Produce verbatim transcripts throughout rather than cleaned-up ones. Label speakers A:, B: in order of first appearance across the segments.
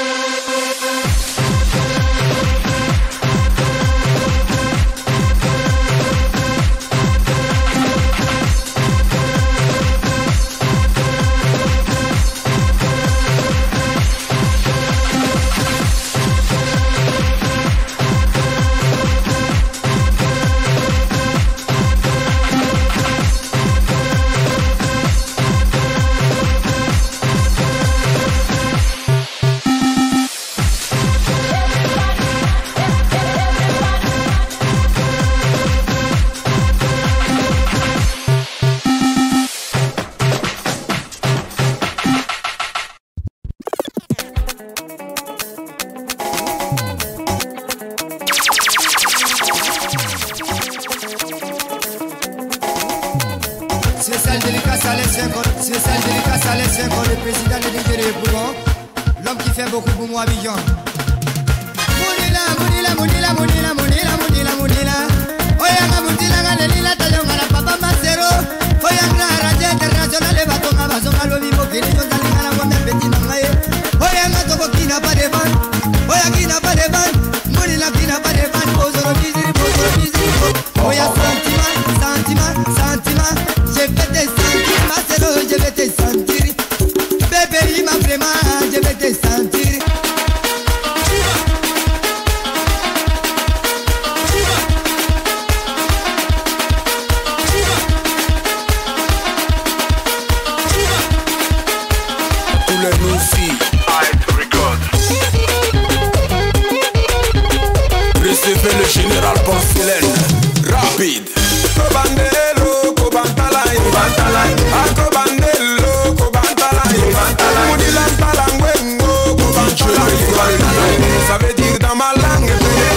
A: Le président de Nigeria Bougon, l'homme qui fait beaucoup pour moi, Abidjan. Mounila, mounila, mounila, mounila, mounila, mounila, mounila. Oyanga mounila, galelila, tayonga la papa masero. Oyanga radio international, le bateau à Bazonga, le vivo, qui est dans la lingala, mon petit nangaye. Oyanga toko qui n'a pas de ban, Oya qui n'a pas de ban, mounila qui n'a pas de ban, Bozoro Biziri, Bozoro Biziri. Oya sentiment, sentiment, sentiment. Je vais te sentir, masero, je vais te sentir. Bébé, il m'a vraiment, je vais te sentir.
B: Tous les loucis, recevez le général Porcelaine, rapide. Kobandelo, Kobantalai, Kobantalai, Akobandelo, Kobantalai, Kobantalai, Moudilantalangwengo, Kobantalai, ça veut dire dans ma langue,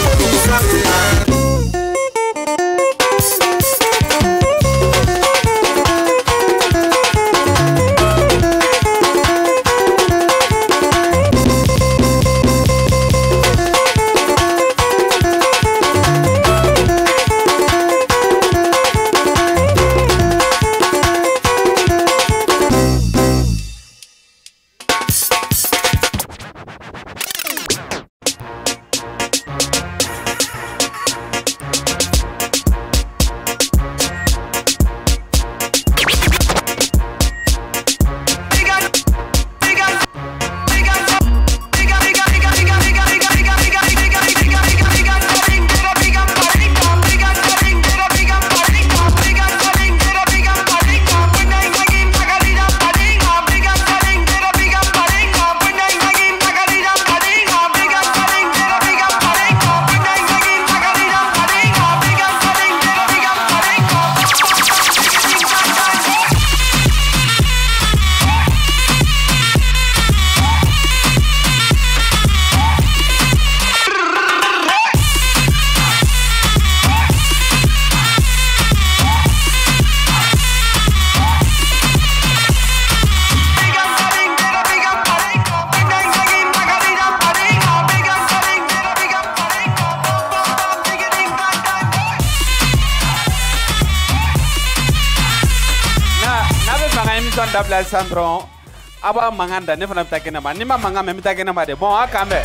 C: Alessandro, aba manganda ne fana takena ma ni ma manga me takena ma de bon akambe.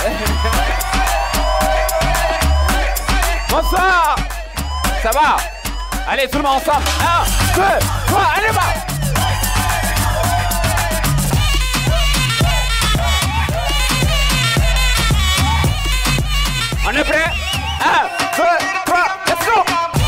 C: Bonsoir. Ça va? Allez tout le monde ensemble. un, deux, trois, allez va. On est prêt? un, deux, trois, let's go.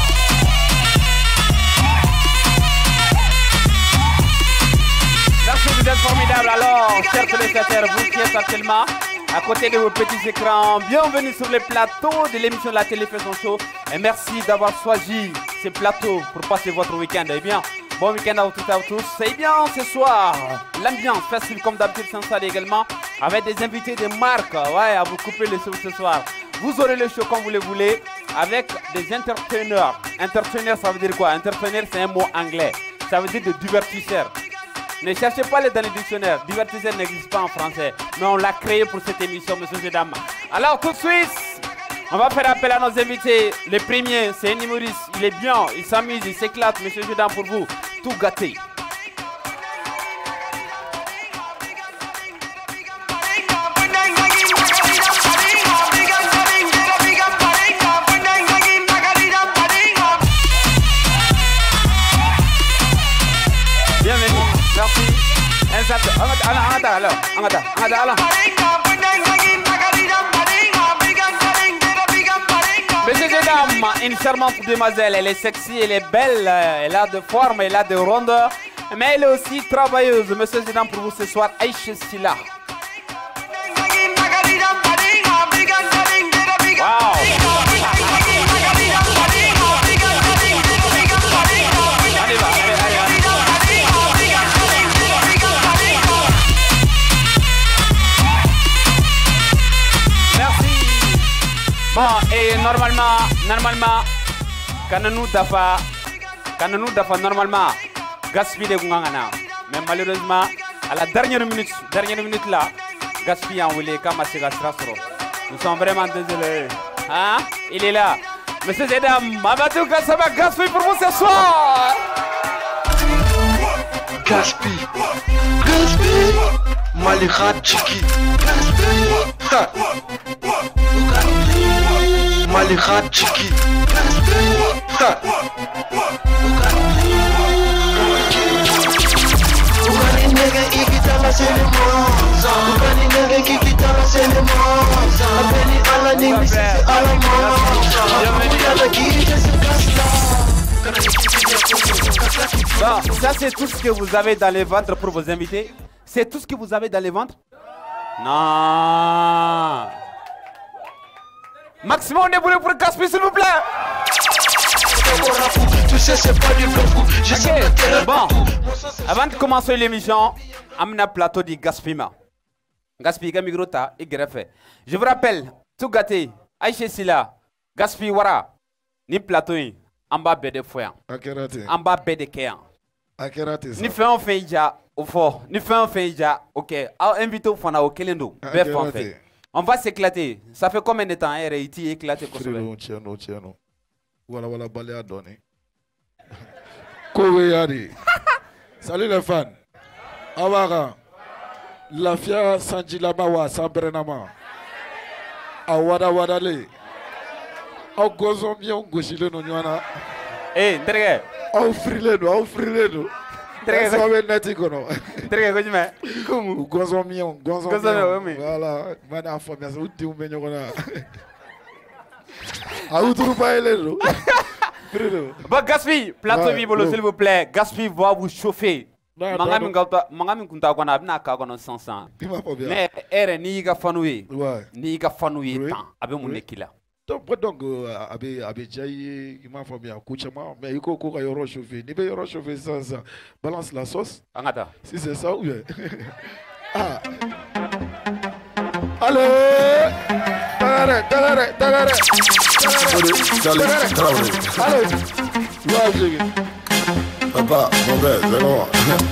C: Merci, vous êtes formidables. Alors, chers téléspectateurs, vous qui êtes actuellement à côté de vos petits écrans, bienvenue sur le plateau de l'émission de la Télévision Show. Et merci d'avoir choisi ce plateau pour passer votre week-end. Eh bien, bon week-end à toutes et à tous. Et bien, ce soir, l'ambiance facile comme d'habitude s'installe également avec des invités de marque. Ouais, à vous couper le show ce soir. Vous aurez le show comme vous le voulez avec des entertainers. Entertainer, ça veut dire quoi? Entertainer, c'est un mot anglais. Ça veut dire de divertisseur. Ne cherchez pas les dans les dictionnaires. Divertisseur n'existe pas en français. Mais on l'a créé pour cette émission, monsieur et dames. Alors, tout de suite, on va faire appel à nos invités. Le premier, c'est un humoriste. Il est bien, il s'amuse, il s'éclate. Monsieur et dames, pour vous, tout gâté. angata, alors, angata, angata, alors. Messieurs et dames, une charmante demoiselle, elle est sexy, elle est belle, elle a de forme, elle a de rondeur, mais elle est aussi travailleuse. Messieurs et dames, pour vous ce soir, Aïcha Silla. Wow. Bon, et normalement, normalement, quand nous dafa, quand nous dafa normalement, gaspiller gungana. Mais malheureusement, à la dernière minute, dernière minute là, gaspiller en voulait comme à Segastrasro. Nous sommes vraiment désolés. Hein? Il est là. Messieurs et dames, Mamadou Gassama gaspille pour vous ce soir.
D: Gaspille, gaspille, Malika Chiki, gaspille. Malika Chiki. Ugani nega ikitala selemo. Ugani nega ikitala selemo. Apeni ala ni misisi ala mo. Apeni ala kite sekasta.
C: Bon, ça c'est tout ce que vous avez dans les ventres pour vos invités. C'est tout ce que vous avez dans les ventres? Non. Maximum de bruit pour Gaspille, s'il vous plaît.
D: Tu sais, c'est pas du flou. Je sais
C: okay. Bon, avant de commencer l'émission, amena plateau de Gaspima. Gaspille, Gamigrota et Greffe. Je vous rappelle, tout gâté, Aïcha Silla, Gaspille Wara, ni plateau, en bas de foyer. En bas de kéan. Ni fait un fait déjà au fort, ni fait un fait déjà, ok. Invité au fond, au Kelendo, bref, en fait. On va s'éclater. Ça fait combien de temps R I T éclaté comme ça?
E: Voilà, voilà, balai à donner. Kouyari. Salut les fans. Awara. La fia Sanjila Mawa, Sambrenama. Awada Wadale. Aw gozon bien goshile no nyana.
C: Eh, ndrege.
E: Aw frile no, aw frile no.
C: Ndrege
E: so we neti kono.
C: Ndrege ko jime. Kumu.
E: Gozon bien, gozon bien.
C: Gozon bien.
E: Voilà, mana famia so uti u menyo kona. Aw turu paele no.
C: Bon, Gaspille, plateau Vibolo, s'il vous plaît. Gaspille va vous chauffer. Mangami kunta kona abina ka kono sansan. Mais ere ni ga fanoué. Ni ga fanoué tant abe mon ekila.
E: Donc donc abe abe jayi qui m'a fait bien couchement mais il faut qu'on aille chauffer. Ni be yoro chauffer sans ça. Balance la sauce.
C: Angata.
E: Si c'est ça ou bien. Ah. Allez. Tagare, tagare, tagare. Allez. Allez. Papa, mon père, c'est bon.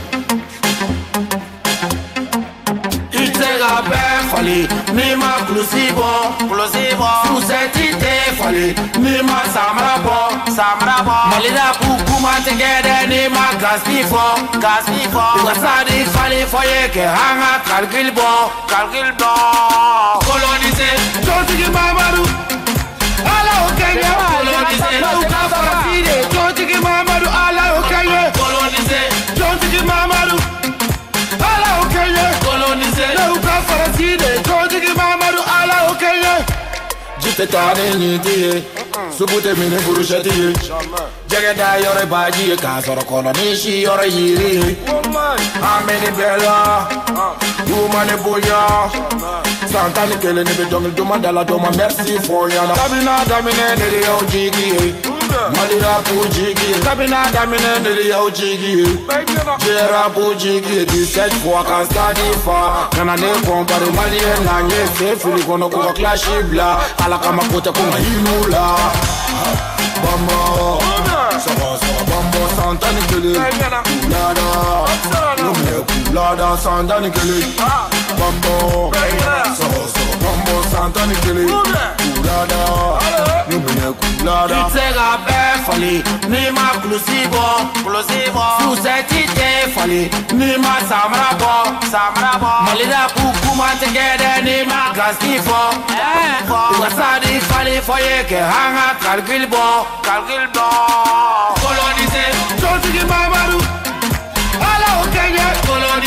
D: Il te rappelle, fallait, ni ma clousibo, clousibo. Sous cette idée, fallait, ni ma samrabo, samrabo. Malida Pukuma together, ni ma gaspifo, gaspifo. Wasadi fallait, foyer, que hanga, calcul bon, calcul bon. Colonisé, Jotigi Mamadou. Allah, ok, colonisé, Lauka Farafide, Jotigi Mamadou, Allah, ok. Colonisé, Jotigi Mamadou. Allah, ok, colonisé, Lauka Farafide, Jotigi Mamadou, Allah, ok. Jite tane niti, subute mine burushati. Jagada yore baji, kasoro kolonishi yore yiri. Ameni bella, woman boya. Santani kele ni be jungle duma dala duma merci for yana. Kabina damine nere yo jigi. Malira pu jigi. Kabina damine nere yo jigi. Jera pu jigi. dix-sept fois quand stadi fa. Kana ne compare malien na nye fe fili kono kuka clashi bla. Ala kama kote kuma himula. Bamba. Saba saba bamba santani kele. Kulada. Lumne kulada santani kele. Bamba. Saba saba bamba santani kele. Kulada. Lumne kulada. Il te rappelle fallait ni ma clousibo, clousibo. Sous cette idée fallait ni ma samrabo, samrabo. Malida Pukuma together ni ma gaspifo. Wasadi fallait foyer que hanga calcul bon, calcul bon. Colonisé, Jotigi Mamadou. Allah au Kenya, colonisé,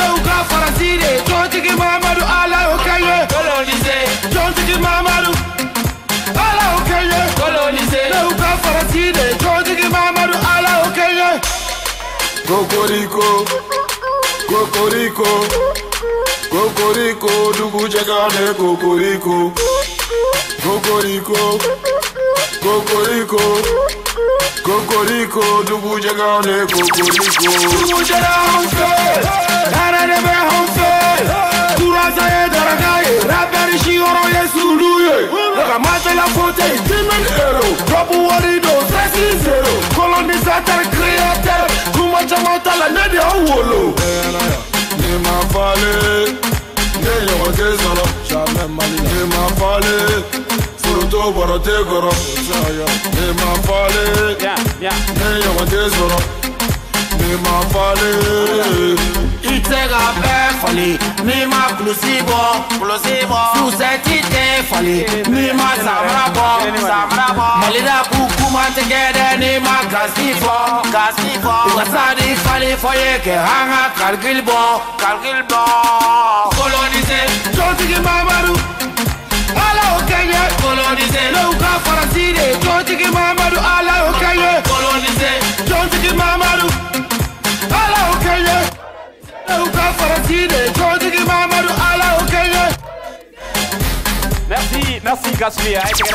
D: Leuka Faraside, Jotiki Mamadou, Allah Okaye, colonisé, Jotiki Mamadou, Allah Okaye, colonisé, Leuka Faraside, Jotiki Mamadou, Allah Okaye.
B: Cocorico, Cocorico, Cocorico, Dugu Jagane, Cocorico, Cocorico, Cocorico, Cocorico, Dugu Jagane, Cocorico, Dugu Jagane, Arane Honfe, Kurazaye, Daragaye, Rabari Shioro, Yesuluye, Ramate la Fonte, Dimen Hero, Robu Warido, Sessi Zero, colonisateur, créateur, Kumachamata, la Nede Owolo. Ne m'a fallu, ne y'aura que ça là, jamais mal. Ne m'a fallu, Furuto Borote Goro, ne m'a fallu, ne y'aura que ça là, ne m'a fallu.
D: Itega Befali, Nima Klusibo, Klusibo, Susetite Fali, Nima Samrabo, Samrabo, Malida Kukuma together, Nima Gasifo, Gasifo, Wasadi Fali Foyeke, Hanga, Kalgilbo, Kalgilbo, colonisé, Jotiki Mamadou, Allah Okaye, colonisé, Leuka Faraside, Jotiki Mamadou, Allah Okaye, colonisé, Jotiki Mamadou, Allah Okaye.
C: Merci, merci Gaspi.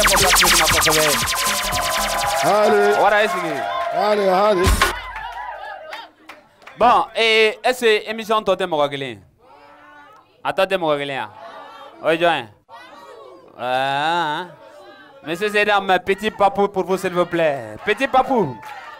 E: Allez, allez, allez.
C: Bon, et est-ce que l'émission Totem Moragélien? Attendez Moragélien. Oui, Joël. Monsieur Zedam, petit papou pour vous, s'il vous plaît. Petit papou.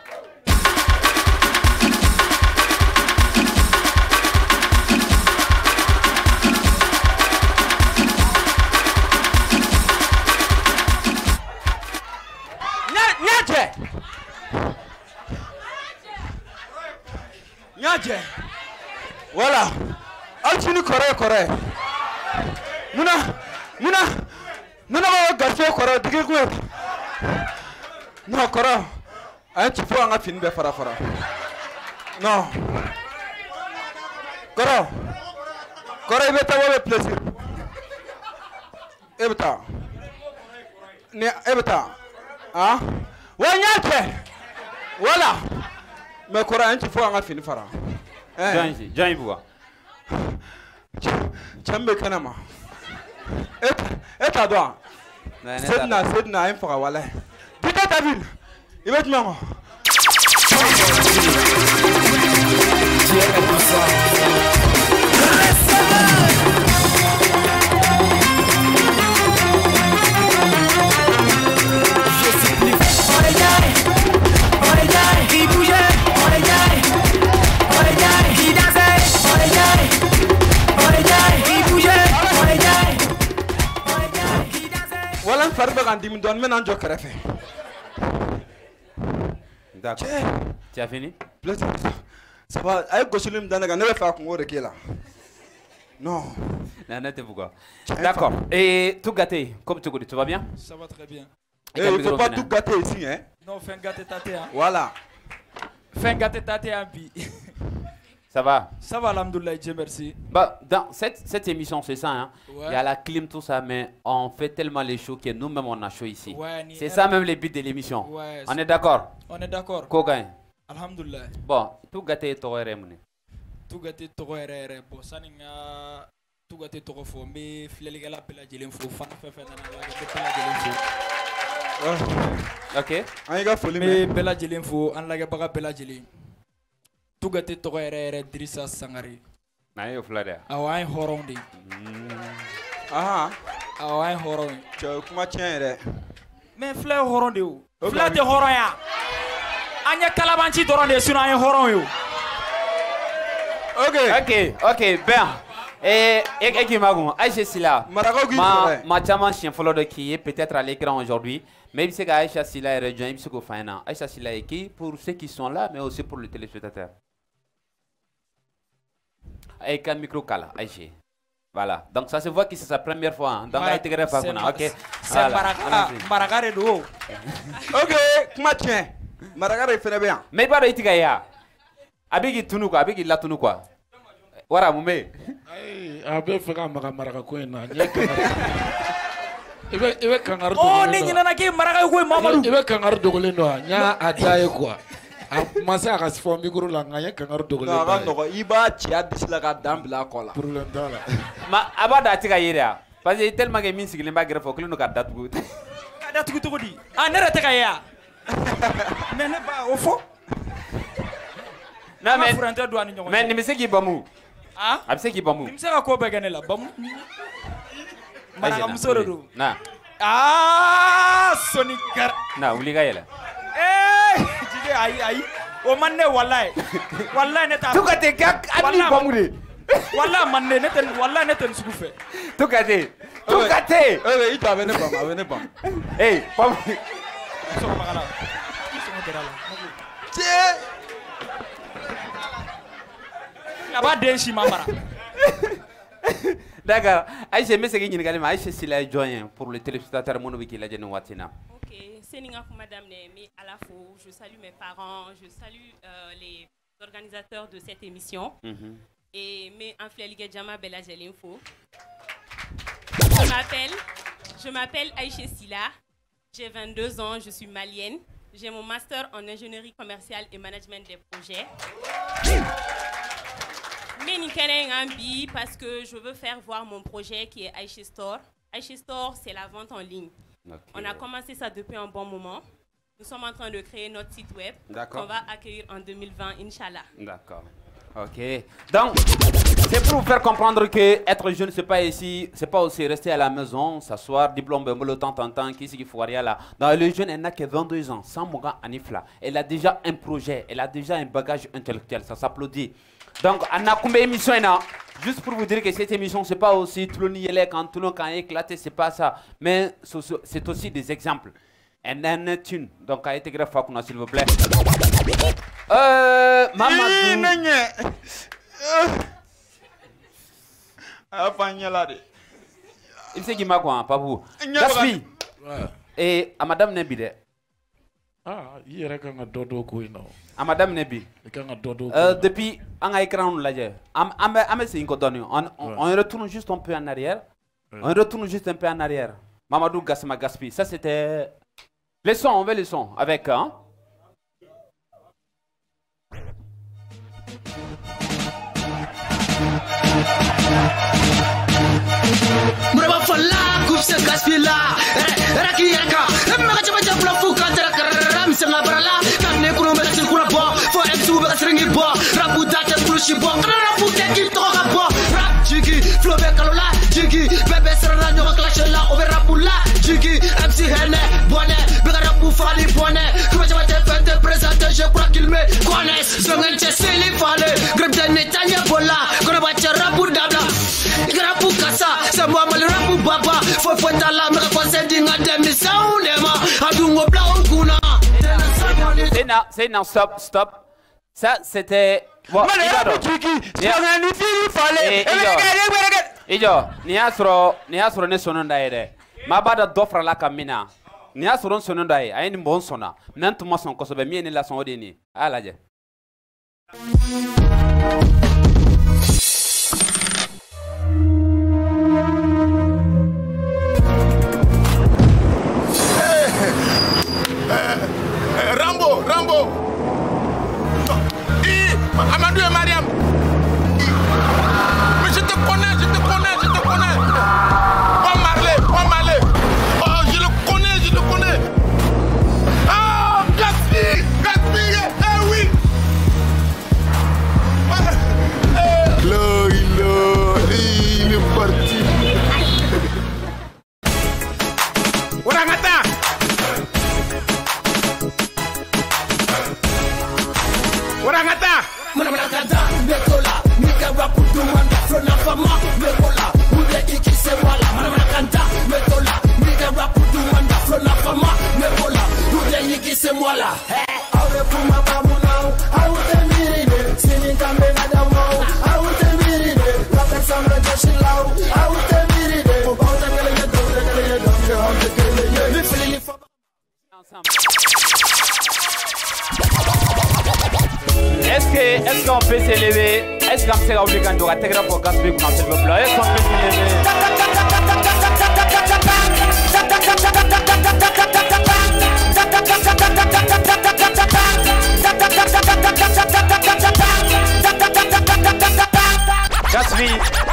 F: Voilà. Altini correct, correct. Muna, muna, muna va garder correct. Digi quoi? Non, correct. Un petit peu en a fini de faire fara. Non. Correct. Correct, il va t'avoir plaisir. Ebta. Ne, ebta. Ah? Wanyake. Voilà. Mais correct, un petit peu en a fini fara.
C: Jean, Jean, il voit.
F: Chambe kanama. Et et ta doigt. Sedna sedna un fera wala. Putain ta ville. Il va te maman. Voilà un farbe quand il me donne maintenant je crève.
C: D'accord. Tu as fini?
F: Ça va, avec Gosselim Danaga, ne va faire qu'on aurait là. Non.
C: Non, non, pourquoi? D'accord. Et tout gâté, comme tu connais, tout va bien?
G: Ça va très bien.
F: Et il ne faut pas tout gâter ici, hein?
G: Non, fais un gâté tâté, hein?
F: Voilà.
G: Fais un gâté tâté, hein, puis.
C: Ça va?
G: Ça va, alhamdoulilah, Dieu merci.
C: Bah, dans cette, cette émission, c'est ça, hein?
G: Ouais.
C: Il y a la clim, tout ça, mais on fait tellement les shows que nous-mêmes, on a chaud ici.
G: Ouais,
C: c'est ça même le but de l'émission.
G: Ouais,
C: on est d'accord?
G: On est d'accord.
C: Kogain.
G: Alhamdoulilah.
C: Bon, tout gâté, tu aurais aimé.
G: Tout gâté, tu aurais aimé. Bon, ça n'est pas. Tout gâté, tu aurais fait. Mais filer la pela de l'info. Fan fait faire dans la pela de l'info.
C: Ok.
F: On a folie.
G: Mais pela de l'info, on l'a pas pela de l'info. Tout gâté, tu aurais aimé. Drissa Sangari.
C: Naïe au fleur.
G: Ah ouais, un horondi.
F: Ah
G: ah ouais, un horondi.
F: Tu as comment tiens?
G: Mais fleur horondi où? Fleur de horoya. Anya Kalabanchi Dorande sur un horon.
C: Ok. Ok, ok, bien. Et et qui m'a dit, Aïcha Silla, ma ma chama chien follow de qui est peut-être à l'écran aujourd'hui, mais c'est qu'Aïcha Silla est rejoint, il se confine. Aïcha Silla est qui pour ceux qui sont là, mais aussi pour les téléspectateurs. Avec un micro cala, Aïcha. Voilà. Donc ça se voit que c'est sa première fois. Hein. Donc ouais, intégré par vous. Ok.
G: C'est Baraka, Baraka de l'eau.
F: Ok, comment tiens? Maragara il fait bien.
C: Mais pas de itigaya. Abigi tunu quoi, abigi la tunu quoi. Wara Moumé.
E: A bɛ fɛ ka maga maraka ko in na. I bɛ kangaru
G: Oh,
E: dogolen
G: ni
E: dɔn.
G: ɲinɛna k'i maraka ko ye Mamadu.
E: I bɛ kangaru dogolen dɔn wa? N y'a a da ye quoi. A ma se a ka fɔ micro la nka n ye kangaru dogolen
F: Non,
E: da
F: a ka nɔgɔ. I b'a ci a disi la ka dan bila a kɔ la.
E: Problème t'a la.
C: Ma a b'a da a tɛ ka ye de wa? Parce que tellement que min sigilen b'a kɛrɛfɛ o kɛlen don ka datugu.
G: Ka datugu cogo di? Ah, ne yɛrɛ tɛ ka ye wa? Mais ne ba o fɔ.
C: Non mais
G: An ka furancɛ don a ni ɲɔgɔn cɛ.
C: mais nin bɛ se k'i bamu.
G: Ah?
C: A bɛ se k'i bamu.
G: Nin bɛ se ka ko bɛɛ kɛ ne la. Bamu. Marakamuso de don.
C: Na.
G: Ah, Soni Gar.
C: Na wuli ka yɛlɛ.
G: Eh, Jide ayi ayi. O man ne wallahi. Wallahi ne t'a.
C: Tukate ka a b'i bamu de.
G: Wallahi man ne ne tɛ wallahi ne tɛ nin sugu fɛ.
C: Tukate. Tukate.
F: Eh, i jɔ a bɛ ne bamu, a bɛ ne bamu.
C: Eh, bamu.
G: Sɔgɔ magala. Sɔgɔ gɛrɛ la.
F: Tiɲɛ.
G: A b'a den si ma mara.
C: D'accord. Aïcha, mais c'est que ɲininkali ma Aïcha Sila ye jɔn ye pour les téléspectateurs minnu bɛ k'i lajɛ nin waati in na.
H: Ok, c'est Ninga Madame mais à la fois, je salue mes parents, je salue euh, les organisateurs de cette émission.
C: Mhm.
H: Et mes influenceurs Djama Bella Jelinfo. Je m'appelle, je m'appelle Aïcha Sila, j'ai vingt-deux ans, je suis malienne. J'ai mon master en ingénierie commerciale et management des projets. Mais Nikenengambi parce que je veux faire voir mon projet qui est Aïcha Store. Aïcha Store, c'est la vente en ligne.
C: Okay.
H: On a commencé ça depuis un bon moment. Nous sommes en train de créer notre site web qu'on va accueillir en deux mille vingt, Inch'Allah.
C: D'accord. Ok. Donc, c'est pour vous faire comprendre que être jeune, c'est pas ici, c'est pas aussi rester à la maison, s'asseoir, diplôme, le temps, temps, temps, qui c'est qu'il faut rien là. Dans le jeune, elle n'a que vingt-deux ans, sans Moga Anifla. Elle a déjà un projet, elle a déjà un bagage intellectuel, ça s'applaudit. Donc, on a combien d'émissions là? Juste pour vous dire que cette émission, c'est pas aussi tout le nielé quand tout le monde a éclaté, c'est pas ça. Mais c'est aussi des exemples. Et n'en est une. Donc, a été grave, s'il vous plaît. Euh, Mamadou. Il sait qui m'a quoi, pas vous. Gaspi. Et à Madame Nebi.
E: Ah, il y a un dodo qui
C: à Madame Nebi. Euh, depuis un écran là, on, on, on retourne juste un peu en arrière. Ouais. On retourne juste un peu en arrière. Mamadou Gassama Gaspi. Ça c'était les sons, on veut les sons avec hein.
I: Muraba falla kufse gaspila raki raka emma chama chama fuka tara misanga barala kanne kuno mera silkura bo fo exu be sringi bo rabu data kulushi bo rabu teki to ga bo rap jigi flow be kalola jigi bebe serana nyoka clash la over rapula jigi mc hene bonne be rabu fali bonne kuma chama te fete présenter je crois qu'il me connaissent zongen cheseli fale grab de netanya bola kono ba rabu dabla rabu kasa c'est moi le rabu baba faut faut la me conseil dinga demi saunema adungo blanc kuna
C: c'est non c'est non stop stop ça c'était bon ijo ni asro ni asro ne sono ndaire ma bada d'offre la kamina ni asro sono ndaire ay ni bon sona nantu mo son ko so be mi ni la son odeni ala je
B: Rambo, Rambo. I, Amadou et Mariam. Mais je te connais, je te connais, je te connais. Bon Marley, bon Marley. Oh, je le connais, je le connais. Ah, Gaspi, Gaspi, eh oui. Là, il est, il est parti. Orangata. Orangata.
I: Orangata. Mekola. Nika raputu wanda frona fama. Mekola. Ude iki se wala. Orangata. Mekola. Nika raputu wanda frona fama. Mekola. Ude iki se wala. Awe puma bamu now. Awe mirine. Sini kambe na dawo. Awe mirine. Rapper samra jeshi lao. Awe mirine. Bauta ngale ya dole ngale ya dole. Honte kele ye. Lifili fa.
C: Est-ce que est-ce qu'on peut s'élever? est-ce qu'on sait obliger quand on a téléphone pour Gatsby qu'on a fait le plat? Est-ce qu'on peut Gatsby.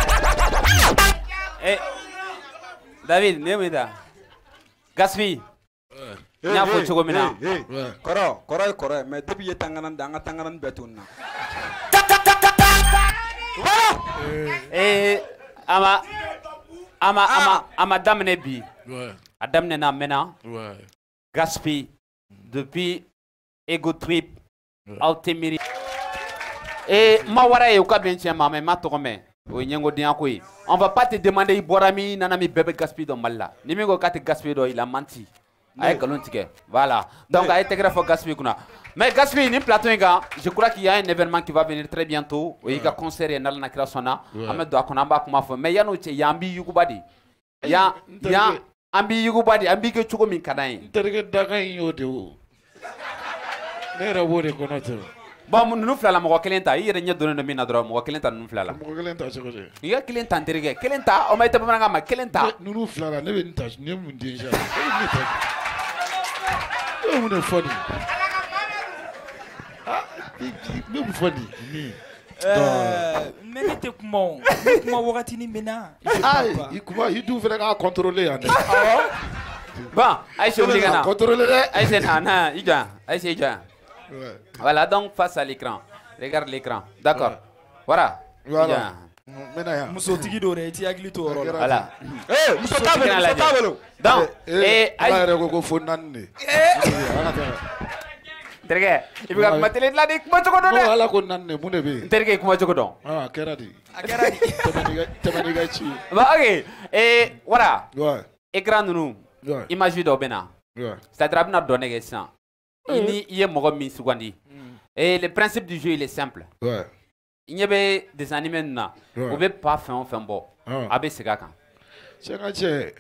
C: Eh, David, Némida. Gatsby. Nya fo cogo min na
F: kɔrɔ kɔrɔ ye kɔrɔ ye mais depuis ye tanganan da an ka tanganan bɛɛ to nin na
C: eh ama ama ama ama daminɛ bi a daminɛ na mɛnna Gatsby depuis Ego Trip aw tɛ miiri eh ma wara ye u ka bɛn tiɲɛ ma mais ma tɔgɔ mɛn o ye ɲɛngodenya ko ye on va pas te demander i bɔra min nana min bɛɛ bɛ Gatsby dɔn Mali la ni min ko k'a tɛ Gatsby dɔn il a menti. Aïe, voilà. Donc, aïe, t'es grave Gatsby kuna. Mais Gatsby, ni plateau inga. Je crois qu'il y a un événement qui va venir très bientôt. Il y a un concert et un na créationna. Ahmed doit qu'on amba kuma fo. Mais yano che yambi yugubadi. Ya ya ambi yugubadi. Ambi ke chuko min kadai.
E: Terke dagai yote o. Nera wore konato.
C: Bon, nous flala mo kelenta. Il y a rien donné de mina dro mo kelenta nous flala.
E: Mo kelenta choko je.
C: Il y a kelenta terke. Kelenta o maite bamanga ma kelenta.
E: Nous flala ne ben tâche ne mun déjà. On est funny. Ah, même funny.
G: Euh, mais n'était comment? Comment wakati ni mena?
E: Ah, il comment il doit faire contrôler en.
C: Bon, Aïcha Obligana.
E: Contrôler.
C: Aïcha Nana, Ija, Aïcha Ija. Voilà, donc face à l'écran. Regarde l'écran. D'accord. Voilà.
E: Voilà.
G: Muso tigi do re ti agli to ro.
C: Voilà.
F: Eh, muso tabelo, muso tabelo.
C: Donc, eh
E: ay ko fo nanne.
C: Terge, ibuga matele la dik mo jogo do de.
E: Ala ko nanne mu ne be.
C: Terge ko mo jogo do.
E: Ah, keradi.
G: Keradi.
E: Temaniga temaniga chi.
C: Bah OK. Et voilà.
E: Ouais.
C: Écran nous.
E: Ouais.
C: Image do bena.
E: Ouais.
C: C'est-à-dire bena donner que ça. Ini iye mogo mi sugandi. Et le principe du jeu il est simple.
E: Ouais.
C: Il y avait des animés là. On veut pas faire un film bon. Avec ce gars quand.
E: C'est quand tu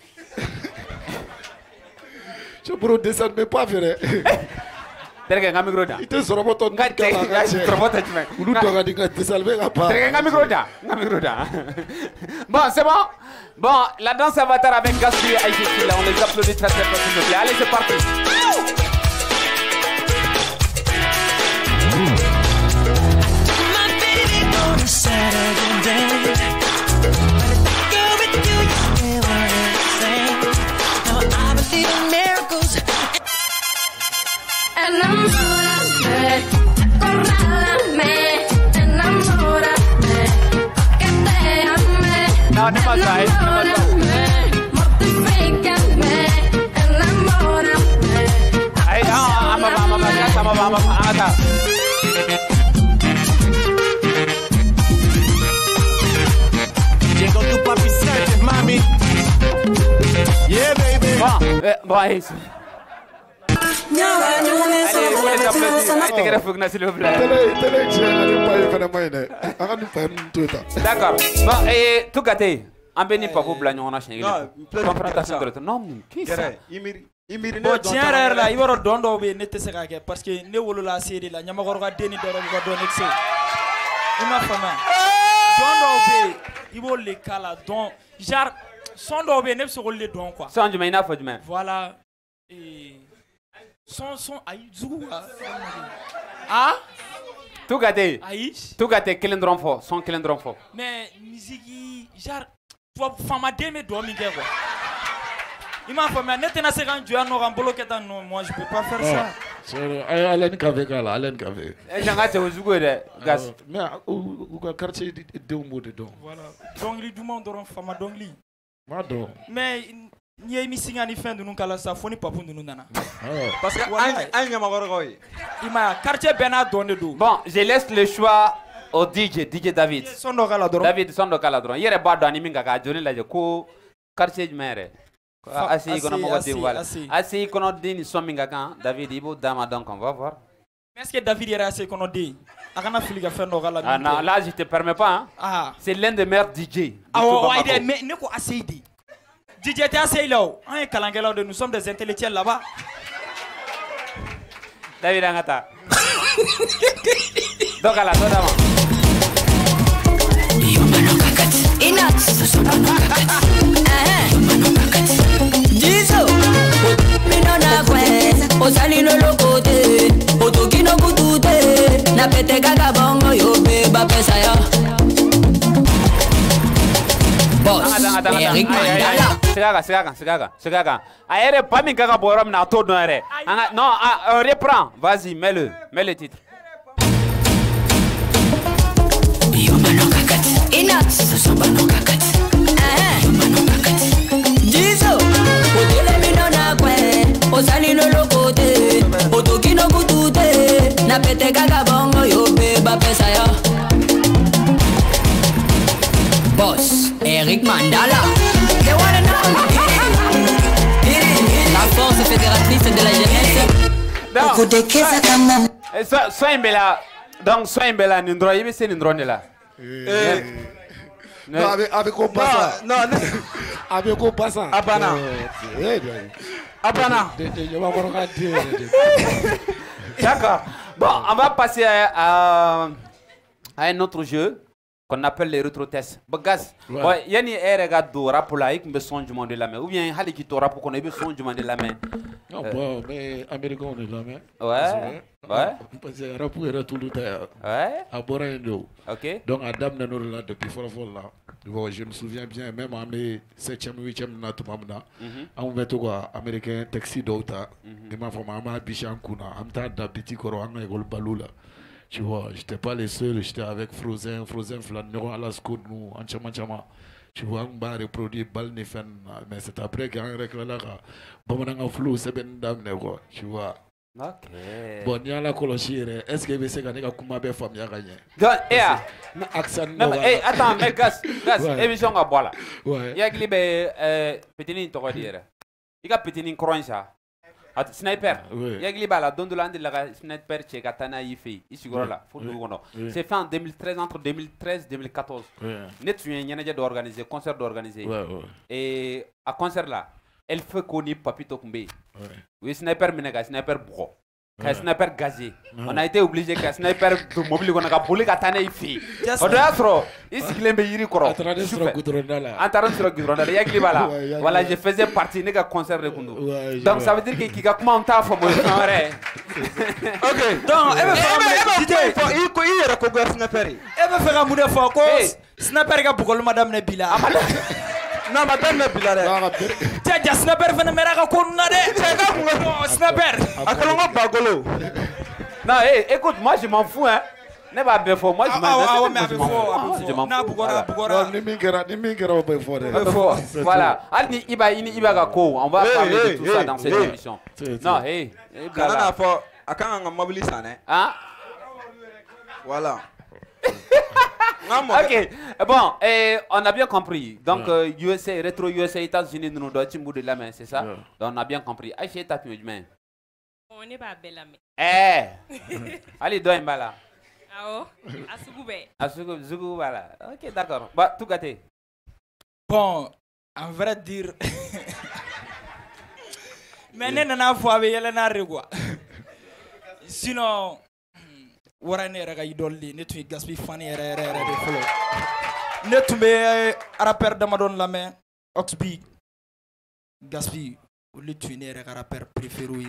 E: je pourrais descendre mais pas faire.
C: Terge nga micro da.
E: Ite soro boto
C: nga te nga soro boto chime.
E: Ulu doga di nga desalve nga pa.
C: Terge nga micro da. Nga micro da. Bon, c'est bon. Bon, la danse avatar avec Gatsby et Aïcha là, on les applaudit très très fort. Allez, c'est parti.
J: Saturday day, girl with you, you never insane. Now I believe in miracles. Enamórame, corrálame, enamórame, que te ame.
C: No, no más ahí, no más ahí.
J: Mortifícame, enamórame.
C: Ahí, no, vamos, vamos, vamos, vamos, vamos, vamos.
I: Llegó tu papi Sánchez, mami. Yeah, baby.
C: Bon, eh, bon, ahí. Allez, vous les applaudissez. Allez, t'es grave, Fogna, s'il vous plaît.
E: Télé, télé, je n'ai pas eu de main.
C: D'accord. Bon, et tout gâté. En béni, pas vous blâmer, on a changé.
F: Non,
C: confrontation de non, qui ça?
G: Bon, tiens, rare là, il va redonner au bé, n'était pas ça parce que ne voulons la série là, n'y a pas encore déni de la donner excès. Il m'a fait mal. Don dobe, il va les cala don, genre son dobe ne se roule don quoi.
C: Son du maina faut du main.
G: Voilà. Et son son aïe zou. Ah?
C: Tout gâté.
G: Aïe.
C: Tout gâté, quel endroit fort, son quel endroit fort.
G: Mais musique, genre, toi, femme a démé dormir quoi. Il m'a fait mal. N'était pas séquent du anneau en bloqué dans nous. Moi, je peux pas faire ça.
E: C'est Alain Café, là, Alain Café.
C: J'en ai au Zougou de gaz.
E: Mais où le quartier est deux mots dedans.
G: Voilà. Donc, les deux mondes auront femme donc li.
E: Madon.
G: Mais ni a mis signe ni fin de nous cala ça phone pas pour nous nana.
F: Parce que un un yamagorgoy.
G: Il m'a quartier Bernard donné d'eau.
C: Bon, je laisse le choix au D J, D J David.
G: Son do caladron.
C: David son do caladron. Hier est bas d'animing à Johnny la ko quartier de mer. Assez qu'on a monté voilà. Assez qu'on a dit ni sominga kan David ibo dama donc on va voir.
G: Est-ce que David est assez qu'on a dit? Akana filiga faire no gala.
C: Ah non, là je te permets pas hein.
G: Ah.
C: C'est l'un des meilleurs D J.
G: Ah ouais, mais ne ko assez dit. D J t'es assez là. Un kalangela de nous sommes des intellectuels là-bas.
C: David Angata. Donc à la dama.
K: Inax. Diso. Minona kwe. Osali no lokote. Otoki no kutute. Na pete kaka bongo yo beba pesa yo. Boss. Eric Mandala.
C: Segaga, segaga, segaga, segaga. Aère pas mi kaka borom na to no ere. Non, reprends. Vas-y, mets-le, mets le titre.
K: Inax. Diso. Otele minona kwe. Osali no lokote. Otoki no kutute. Na pete kaka bongo yo beba pesa yo. Boss, Eric Mandala. They wanna know. La force fédératrice de la jeunesse.
C: Sois bella. Donc, sois bella. Nindro, il veut se nindro là.
E: Non, avec avec quoi pas ça?
F: Non, non.
E: Avec quoi pas ça?
F: Abana. Abana.
C: D'accord. Bon, on va passer à, à, à un autre jeu qu'on appelle les rétro-tests. Bagaz, ouais, il y a une erreur de rap là, il me songe du monde de la main. Ou bien, il y a un rap qu'on a eu son du monde de la main.
E: Non, bon, mais américain on est de la main.
C: Ouais. Ouais.
E: Parce que rap est tout le temps.
C: Ouais.
E: À Bordeaux.
C: Ok.
E: Donc, à Dame Nano là, depuis fort fort là. Bon, je me souviens bien, même en mes septième, huitième, na tout mamna. On va tout quoi, américain, taxi d'auta. Et ma femme, ma bichan kuna, amta da petit coro, anga egol balula. Tu vois, j'étais pas les seuls, j'étais avec Frozen, Frozen Flan, numéro à la scout, nous, en chama chama. Tu vois, on va reproduire bal ni fan, mais c'est après qu'il y a un réclame là, bon, on a un flou, c'est ben dame, tu vois.
C: Ok.
E: Bon, il y a la colochire, est-ce que vous savez que comment bien femme y a gagné?
C: Donc, eh, attends, mais Gas, Gas, émission à boire là.
E: Ouais.
C: Il y a qui est petit ni toi dire. Il y a petit ni croix ça. Sniper. Il y a qui là, don de l'année la sniper chez Katana Ife. Ici là, faut nous connaître. C'est fait en deux mille treize, entre deux mille treize et deux mille quatorze. Net il y a déjà d'organiser, concert d'organiser. Et à concert là, elle fait connaître Papito Kumbe. Oui, sniper menega, sniper bro. Un sniper gazé. On a été obligé qu'un sniper mobile qu'on a volé Katana Ife. On doit être ici qu'il est meilleur quoi.
E: Entraîné sur le goudron là.
C: Entraîné sur le goudron là. Il y a qui va là. Voilà, je faisais partie de concert de Kundu. Donc ça veut dire qu'il y a comment on t'a fait moi.
F: Ok. Donc, elle va faire un il il recouvre sniper.
G: Elle va faire un moudé fort quoi. Sniper ga bugol madame Nebila.
F: Non, madame Nebila.
G: Tiens, tiens, sniper venait me raconter qu'on a des. Sniper.
F: Akalonga bagolo.
C: Non, écoute, moi je m'en fous hein. Ne va pas fort, moi je m'en fous. Je m'en fous. Voilà. Alni iba ini iba ga ko. On va parler de tout ça dans cette émission. Non, hey.
F: Kana fo akanga mobile sana.
C: Hein?
F: Voilà.
C: Ok, bon, et on a bien compris. Donc, yeah. euh, U S A, rétro U S A, États-Unis, nous doit bout de la main, c'est ça? Yeah. Donc, on a bien compris. Aïcha, t'as pu main.
H: On n'est pas belle la main.
C: Eh! Allez, dois un bala.
H: Ah oh, Asugoube.
C: Asugoube, Zougou, voilà. Ok, d'accord. Bah, tout gâté.
G: Bon, en vrai dire. Mais n'est pas fois avec Yelena Rigua. Sinon. Warane raga idolli ne tu gaspi fani era era era de folo ne tumbe rapper dama don la main Oxby gaspi le tu ne raga rapper préféré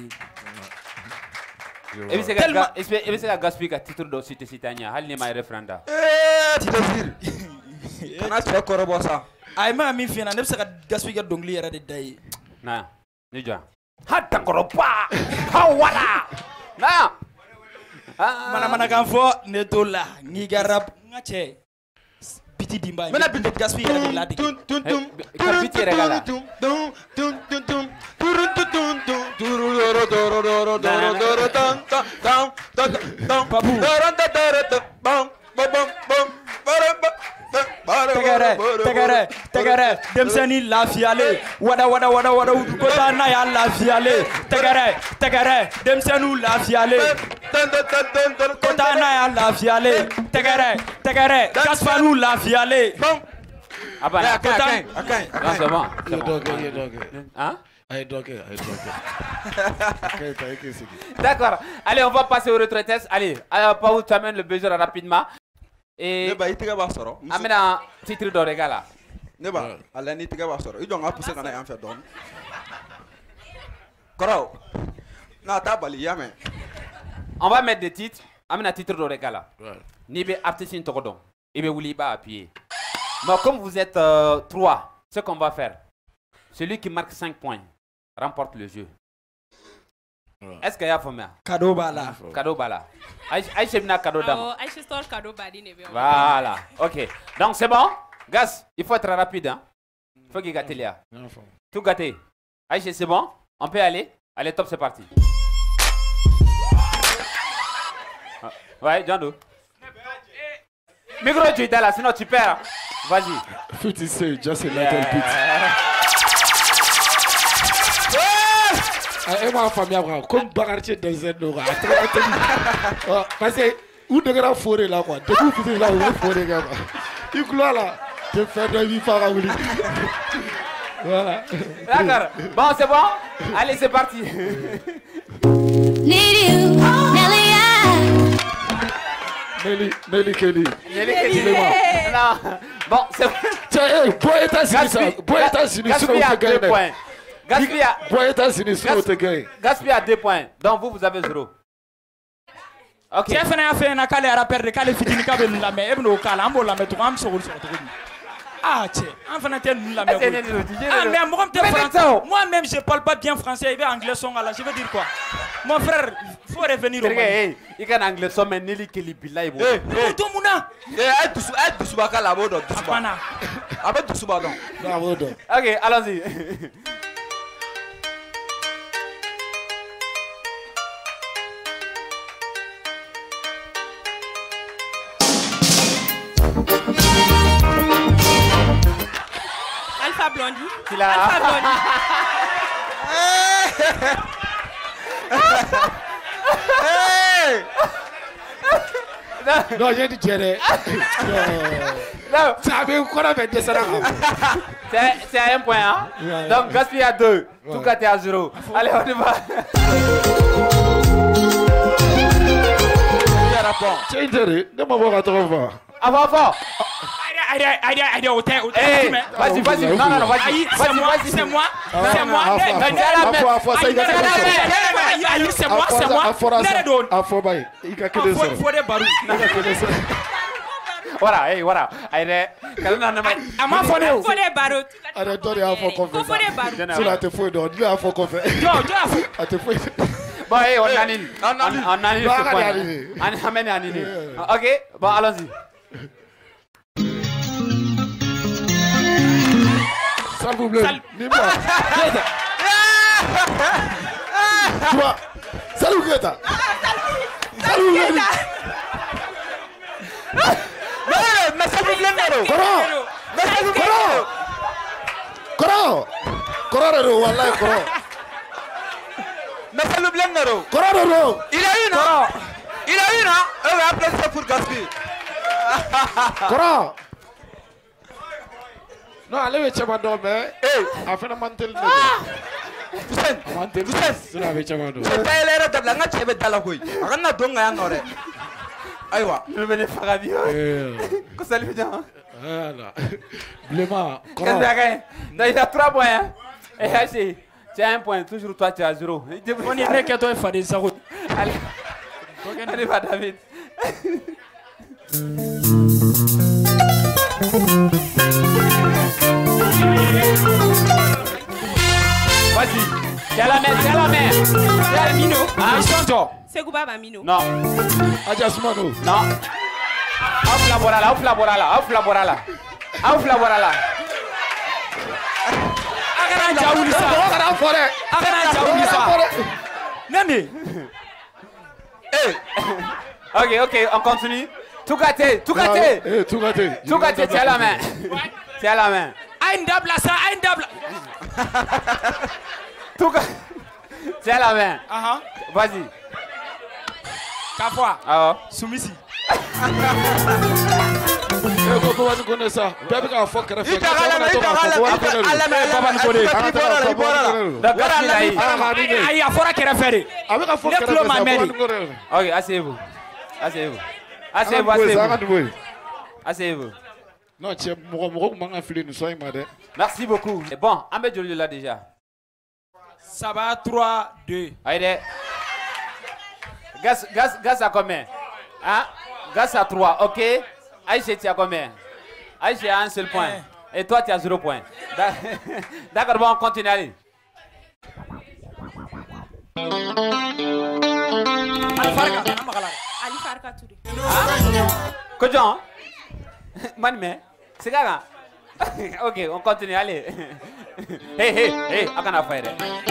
C: et bien c'est ga et bien c'est gaspi ka titre do cité citania hal ni may referenda
F: eh ti désir kana tu ko robo ça
G: ay ma mi fina ne c'est gaspi ga dongli era de day
C: na ni ja hatta ko pa hawala na
G: mana mana kan fo ne to la ni garab ngache biti dimba
F: mena biti
G: gaspi era la di
F: tum tum tum
C: biti regala
F: tum tum tum tum tum turu tum tum turu doro doro doro doro doro tam tam tam tam
G: papu
F: doro doro bam bam bam bam
G: Tegere, tegere, tegere, demseni lafiale, wada wada wada wada kota na ya lafiale, tegere, tegere, demsenu lafiale, kota na ya lafiale, tegere, tegere, gaspanu lafiale.
C: Ah bah,
F: ok, ok, ok,
C: c'est bon, c'est bon. Hein? D'accord, allez, on va passer au retraites. Allez, Paul, tu amènes le besoin rapidement. Et amena titre d'orega là.
F: ne ba ala ni tigɛ b'a sɔrɔ i jɔ n ka poussé ka na yan fɛ dɔɔni kɔrɔ n'a t'a bali i y'a mɛn.
C: On va mettre des titres. Amena titre de regala. Ni be artiste in tɔgɔ dɔn i bɛ wuli i b'a appuyer. Mais comme vous êtes euh, trois, ce qu'on va faire, celui qui marque cinq points remporte le jeu. Est-ce qu'il y a femme?
G: Cadeau bala.
C: Cadeau bala. Aïcha bina cadeau dame.
H: Oh, Aïcha store cadeau badi ne be.
C: Voilà. OK. Donc c'est bon. Gas, il faut être rapide hein. Il faut qu'il gâte là. Tout gâté. Aïcha c'est bon? On peut aller? Allez, top, c'est parti. Ouais, Jando. Micro tu es là, sinon tu perds. Vas-y.
E: fifty Cent, just a little bit. Et ma famille a comme Bagartier dans un aura. Parce que où de grands forêts là quoi. De où tu là où forêt là. Il gloire là. Tu fais de vie par là. Voilà.
C: D'accord. Bon, c'est bon. Allez, c'est parti.
K: Need you, Nelly.
E: Nelly, Nelly Kelly.
C: Nelly Kelly. Non. Bon, c'est bon.
E: Tiens, hey, bois États-Unis, bois États-Unis, sinon
C: Gaspille
E: vous
C: a deux
E: gagnez.
C: points. Gaspille a...
E: Bois États-Unis, sinon vous gagnez.
C: Gaspille a deux points. Donc vous, vous avez zéro. Ok.
G: Tiens, fana a fait un calé à la perte de calé fitini kabel la mais ebno kala ambo la mais tout am sur sur tout. Ah tiens, en fana ten la mais. Ah mais moi moi-même je parle pas bien français et anglais sont là, je veux dire quoi? Mon frère, faut revenir au
C: Mali. Il can anglais sont mais Nelly Kelly bilai bo.
G: Eh, tout mouna.
F: Eh, aide tout aide tout subaka la bodo.
G: Apana.
F: Avec tout subaka.
E: La bodo.
C: OK, allons-y.
H: Alpha Blondie.
C: Il a...
H: Alpha Blondie.
F: Hey!
E: Non, j'ai dit Thierry.
C: Non.
E: Ça veut quoi avec des salades?
C: C'est à un point, hein? Ouais, donc ouais. Gaspille à deux. Ouais. Tout cas, t'es à zéro. Allez, on y va.
E: C'est intéressant. Ne m'en va pas voir.
C: Avant, avant.
G: Allez, allez, allez, au thé, au thé.
C: Vas-y, vas-y. Non, non, non, vas-y.
G: C'est moi, c'est moi. C'est moi. C'est moi, c'est moi.
E: Il y a que des autres.
C: Voilà, hey, voilà. Allez, calme-toi.
G: Ama fone o.
H: Fone barot.
E: Allez, donne à fond qu'on fait.
H: Fone barot.
E: Tu l'as te foué donc, dis à fond qu'on fait.
G: Non, tu l'as foué.
E: À te foué.
C: Bon, hey, on annule. On annule ce point. On amène annulé. OK, bon, allons-y.
E: S'il vous plaît. Nima. Tu vois. Salut Greta. Salut Greta.
F: Mais ça vous plaît, Nero.
E: Koro. Koro. Koro. Koro Nero, wallahi Koro.
F: Mais ça vous plaît, Nero.
E: Koro Nero.
F: Il a une, hein. Il a une, hein. On va appeler ça pour Gaspille.
E: Koro. Non, allez, tu vas dormir. Eh, afin de mantel.
F: Hussein,
E: mantel.
F: Hussein.
E: Tu l'as fait chaman.
F: C'est pas l'air de la nature de la couille. On a donc un oré. Aïwa.
C: Je vais les faire à bien. Qu'est-ce que ça lui dit?
E: Voilà. Bléma.
C: Qu'est-ce que ça? Il a trois points. Et Haché, tu as un point. Toujours toi, tu as zéro.
G: On est né que toi, il faut des sarouts.
C: Allez. Allez, va David. Vas-y, tiens la main, tiens la main. Tiens le Mino. Ah,
H: c'est Gouba Bamino.
C: Non.
E: Adjasmano.
C: Non. Off la borala, off la borala, off la borala. Off la borala.
G: Agara Jaoulissa.
E: Agara Forêt.
G: Agara Jaoulissa. Nami.
C: Eh. Ok, ok, on continue. Tout gâté, tout gâté.
E: Eh, tout gâté.
C: Tout gâté, tiens la main. Tiens la main.
G: Ein double ça, ein double.
C: Tout gâté. Tiens la main.
G: Ah
C: Vas-y.
G: Kafwa.
C: Ah.
G: Soumisi.
E: Eh, comment vous connaissez ça? Bébé a fort que
F: Il t'a râlé, il t'a râlé. Allah m'a papa nous connaît.
C: Donc
G: il y a fort qu'elle a fait.
E: Avec un fort qu'elle a fait.
C: Ok, asseyez-vous. Asseyez-vous. Asseyez-vous, asseyez-vous. Asseyez-vous.
E: Non, tu es nous sommes
C: Merci beaucoup. Et bon, Ahmed Jolio là déjà.
G: Ça va trois deux.
C: Allez. Gaz, gaz, gaz à combien? Hein? Gaz à trois, ok. Aïcha, tu as combien? Aïcha a un seul point. Et toi, tu as zéro point. D'accord, bon, on continue, allez.
H: Ali Farka Touré.
C: Kodjon? Manime? C'est gaga? Ok, on continue, allez. Hey, hey, hey, akana faire.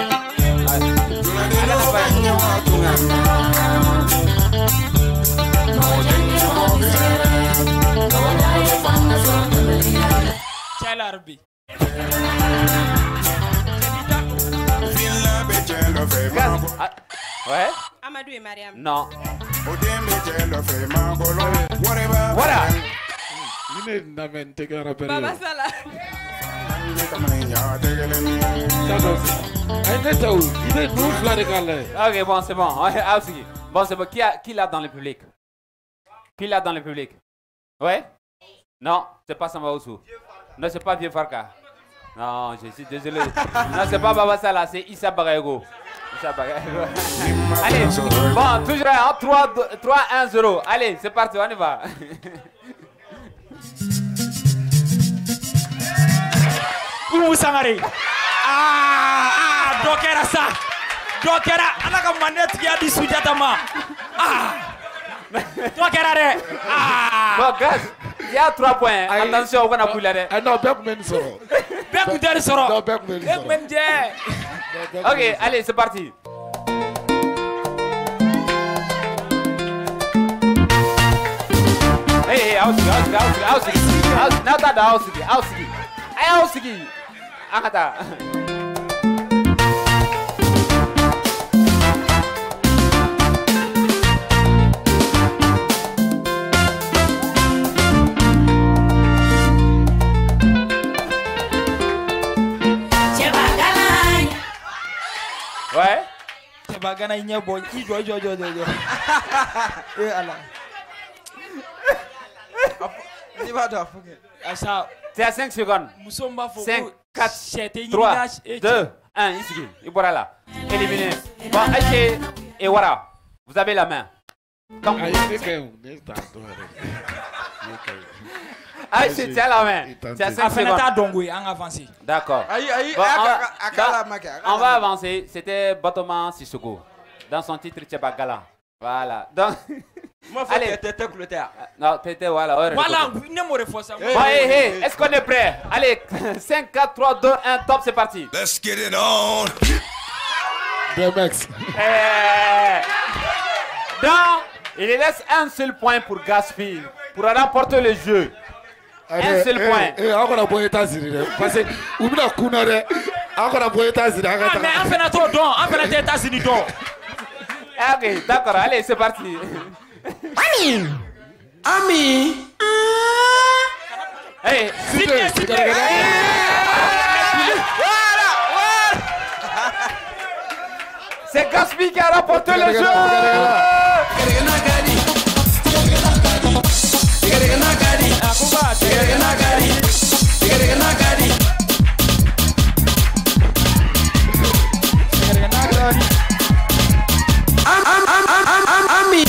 G: Chalarbi.
C: Ouais?
H: Amadou et Mariam.
C: Non. Voilà.
H: Baba Sala.
C: Ok, bon, c'est bon. Bon, c'est bon. Qui, a, qui l'a dans le public? Qui l'a dans le public? Ouais? Non, c'est pas Samba Oussou. Non, c'est pas Vieux Farka. Non, je suis désolé. Non, c'est pas Baba Sala, c'est Issa Bagayogo. Issa Bagayogo. Allez, bon, toujours hein, trois un zéro. Allez, c'est parti, on y va.
G: Oumou Sangare. Ah, ah, Dokera ça. Dokera, anaka manette qui a dit Soudjatama. Ah. Dokera de. Ah.
C: Bon, gaz, il y a trois points. Attention, on va couler.
E: Ah non, Beckman sort.
G: Beckman sort.
E: Non, Beckman sort.
G: Beckman Jay.
C: Ok, allez, c'est parti. Hey, hey, Ausigi, Ausigi, Ausigi, Ausigi. Now that Ausigi, Ausigi. Hey, Ausigi. Angata. Ouais.
G: C'est pas gana il n'y a boy. Il doit jouer, jouer, jouer. Eh Allah.
C: Tu as cinq secondes. cinq, quatre, trois, deux, un. Ici, voilà là. Éliminé. Bon, Aïché et voilà. Vous avez la main. Comme Aïché, tu as la main. Tu as cinq secondes. D'accord. On va avancer. C'était Batoma Sissoko. Dans son titre, Tchebagala. Voilà. Donc. Allez, t'étais non, t'étais voilà.
G: Voilà, ne me refuse ça.
C: Hey, hey, est-ce qu'on est prêt? Allez, cinq, quatre, trois, deux, un, top, c'est parti.
B: Let's get it on.
E: B M X.
C: Donc, il laisse un seul point pour Gaspi pour remporter le jeu. Un seul point.
E: Eh, encore un point États-Unis. Parce que où bien qu'on a, encore un point États-Unis.
G: Mais on fait notre don, on fait notre États-Unis don.
C: Ok, d'accord, allez, c'est parti.
I: Ami. Ami.
C: Hey,
G: Sidney, Sidney.
I: Voilà, voilà.
C: C'est Gaspi qui a remporté le jeu.
I: Ami.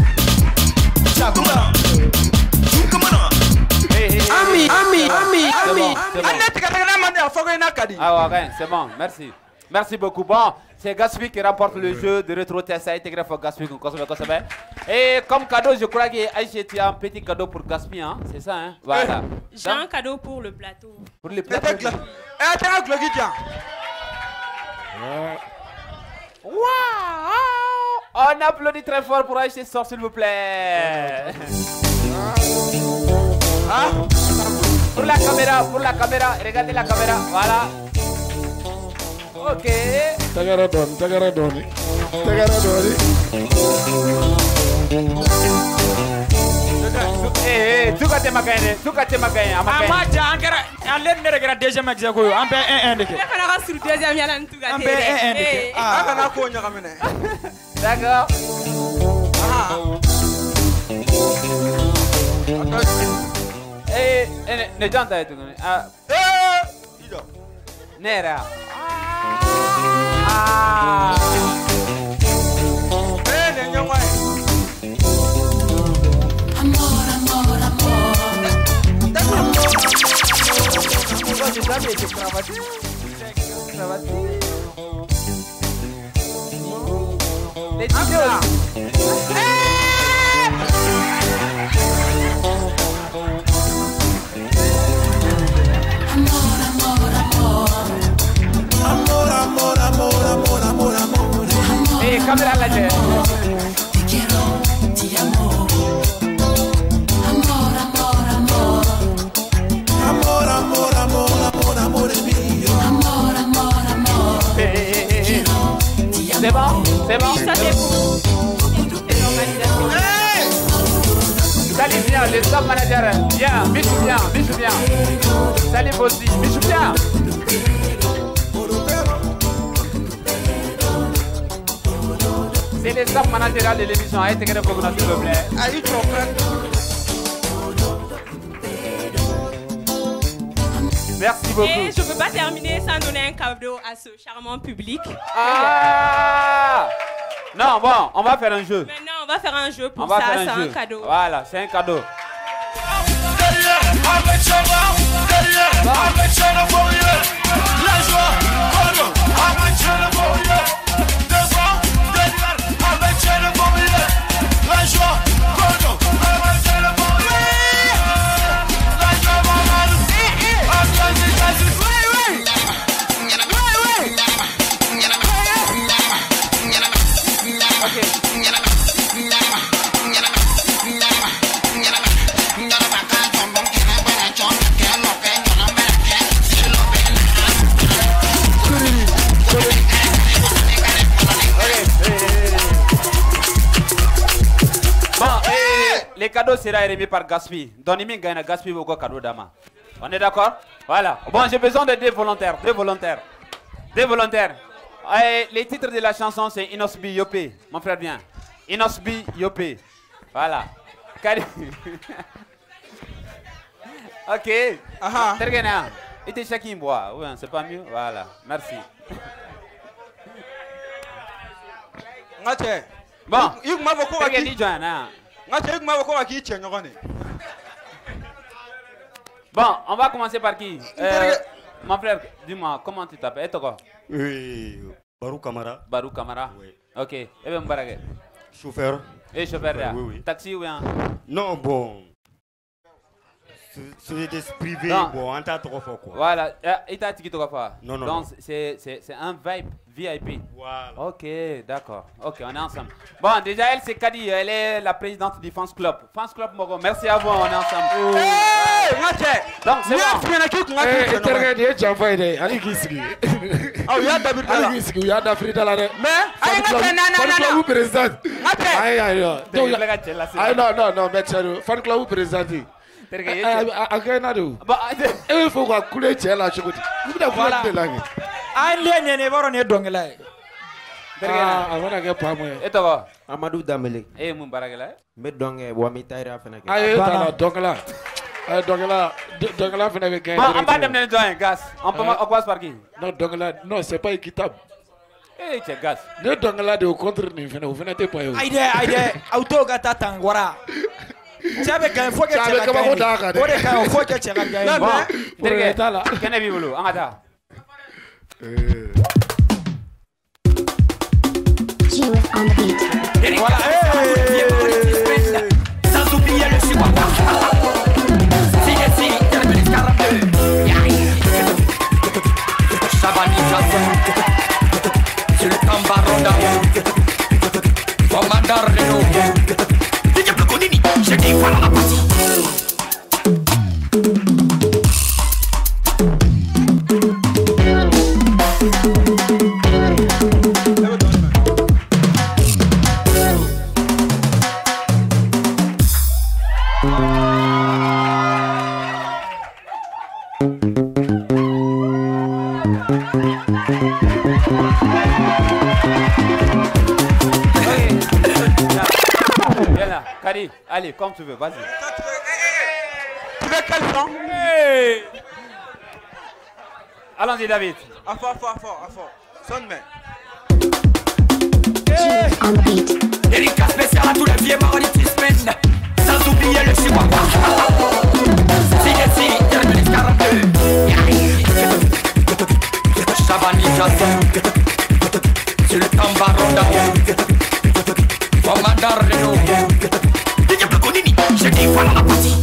I: Ami, ami, ami, ami.
C: Ah ouais, c'est bon, merci. Merci beaucoup. Bon, c'est Gaspi qui remporte le jeu de rétro test. Ça a été grave pour Gaspi. Et comme cadeau, je crois que Aïcha, tu as un petit cadeau pour Gaspi, hein? C'est ça, hein? Voilà.
H: J'ai un cadeau pour le plateau.
C: Pour le plateau. Waouh! On applaudit très fort pour Aïcha Sort, s'il vous plaît. Ah? Pour la caméra, pour la caméra, regardez la caméra, voilà. Ok.
E: Tagaradon, tagaradon. Tagaradon.
C: Eh, eh, tu vas te maganer, tu vas te maganer.
G: Amaja, angara, allez ne regarde deuxième exercice. On peut un un de que.
H: On va sur deuxième yana en tout cas.
G: On peut un un de que.
I: Ah, on a quoi on a ramené.
C: D'accord.
I: Ah.
C: Eh, eh, ne janta itu. Ah.
F: Eh, Ido.
C: Nera. Ah.
F: Eh, ne nyongwai.
J: Amor, amor, amor.
C: Você sabe esse cravatinho? Cravatinho. Letícia.
J: Amor, amor, amor.
I: Amor, amor, amor, amor, amor, amor.
C: Eh, cámara la gente.
J: Te quiero, te amo. Amor, amor, amor.
I: Amor, amor, amor, amor, amor mío.
J: Amor, amor, amor.
C: Eh, eh, eh, eh. C'est bon, c'est bon.
H: Ça c'est pour c'est l'organisation.
C: Salut bien, les top managers. Bien, Michou bien, Michou bien. Salut aussi, Michou bien. C'est les top managers de l'émission. Arrêtez de s'il vous plaît.
F: Aïe, tu comprends?
C: Merci beaucoup.
H: Et je ne peux pas terminer sans donner un cadeau à ce charmant public.
C: Ah! Non, bon, on va faire un jeu.
H: Maintenant, on va faire un jeu
C: On
H: pour
C: va
H: ça,
C: faire
H: c'est
C: un
H: un
C: jeu.
H: cadeau.
C: Voilà, c'est un cadeau. Les cadeaux seront remis par Gaspi. Donnez-moi un Gaspi ou un cadeau d'ama. On est d'accord? Voilà. Bon, j'ai besoin de deux volontaires. Deux volontaires. Deux volontaires. Et les titres de la chanson, c'est Inosbi Yopé. Mon frère, viens. Inosbi Yopé. Voilà. Ok.
F: Ah.
C: Tergena. Et t'es chacun bois. Oui, c'est pas mieux. Voilà. Merci. Bon.
F: Il m'a beaucoup à qui
C: Bon, on va commencer par qui? euh, Mon frère, dis-moi, comment tu t'appelles? Et toi?
L: Oui, Barou Kamara.
C: Barou Kamara?
L: Oui.
C: Ok. Et bien, Mbarake?
L: Chauffeur.
C: Et chauffeur là?
L: Oui, oui.
C: Taxi ou bien?
L: Non, bon. Société privée,
C: Non.
L: bon, on t'a trop fort quoi.
C: Voilà. Et t'as dit quoi?
L: Non, non.
C: Donc,
L: non.
C: c'est un vibe V I P.
L: Voilà.
C: Ok, d'accord. Ok, on est ensemble. Bon, déjà, elle, c'est Kadi. Elle est la présidente du Fans Club. Fans Club Mogo, merci à vous, on est ensemble.
F: Oh.
C: Hey, donc, c'est bon.
E: Eh, terga dia jamfai deh. Ali kisigi.
F: Oh, ya David Dala.
E: Ali kisigi, ya David Dala deh.
F: Mais, aïe, non, non, non,
E: Fan
F: non.
E: club président. Aïe, aïe, aïe. Aïe, non, non, non, mais tiens, fan club président. Aïe, nado. Eh, faut qu'on coule tiens là, je vous dis. Vous n'avez pas de langue.
G: Aïe, ne ne varo ne dongela.
E: Ah, on a gagné pas moi.
C: Et toi?
M: Amadou Damele.
C: Eh, mon baragala.
M: Me donge wami taira fena.
E: Aïe, t'as dongela. Aïe, dongela, dongela fena avec gagné.
C: Bon, on va demander un gaz. On passe par qui?
E: Non, dongela, non, c'est pas équitable.
C: Eh, c'est gaz.
E: Ne dongela de au contre ni fena, vous venez pas.
G: Aïe, aïe, auto gata tangwara. Tiabe kan faut que tu
E: aies gagné.
G: O de kan faut que tu aies gagné.
C: Bon, terga là. Kena bi bulu, angata.
J: On the beat.
I: Voilà. Sans oublier le chihuahua. Sigue, sigue, termine le scarabée. Chabani Jason. Sur le Cambaronda. Commandant Renault. Didier Bloconini. Je dis voilà la partie.
C: Viens là, Kadi, allez, comme tu veux, vas-y.
F: avec quel son?
C: Hey. Allons-y, David.
F: À fort, à fort, à fort, à fort. Sonne, mais.
N: Dédicace spéciale à tous les vieux maronitismen. Sans oublier le chihuahua. Sigue, sigue, termine quarante-deux. Chavani Jasson. C'est le tambaron d'Ao. Commandant Renault. Didier Blagonini. Je dis voilà la partie.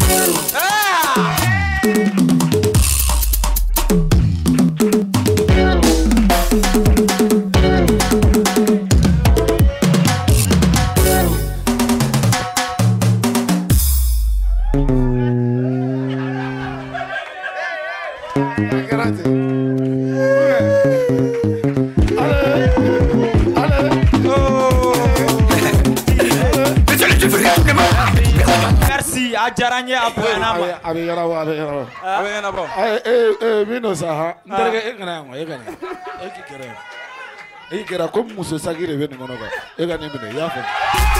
G: Merci à Djaranye à Boyanama.
E: Abi yarawa, abi yarawa.
F: Abi yarawa.
E: Eh eh mino saha. Ndarga ekana ngo ekana. Ekikere. Ekikere ko muso sagire beni ngono ba. Ekana mine ya fa.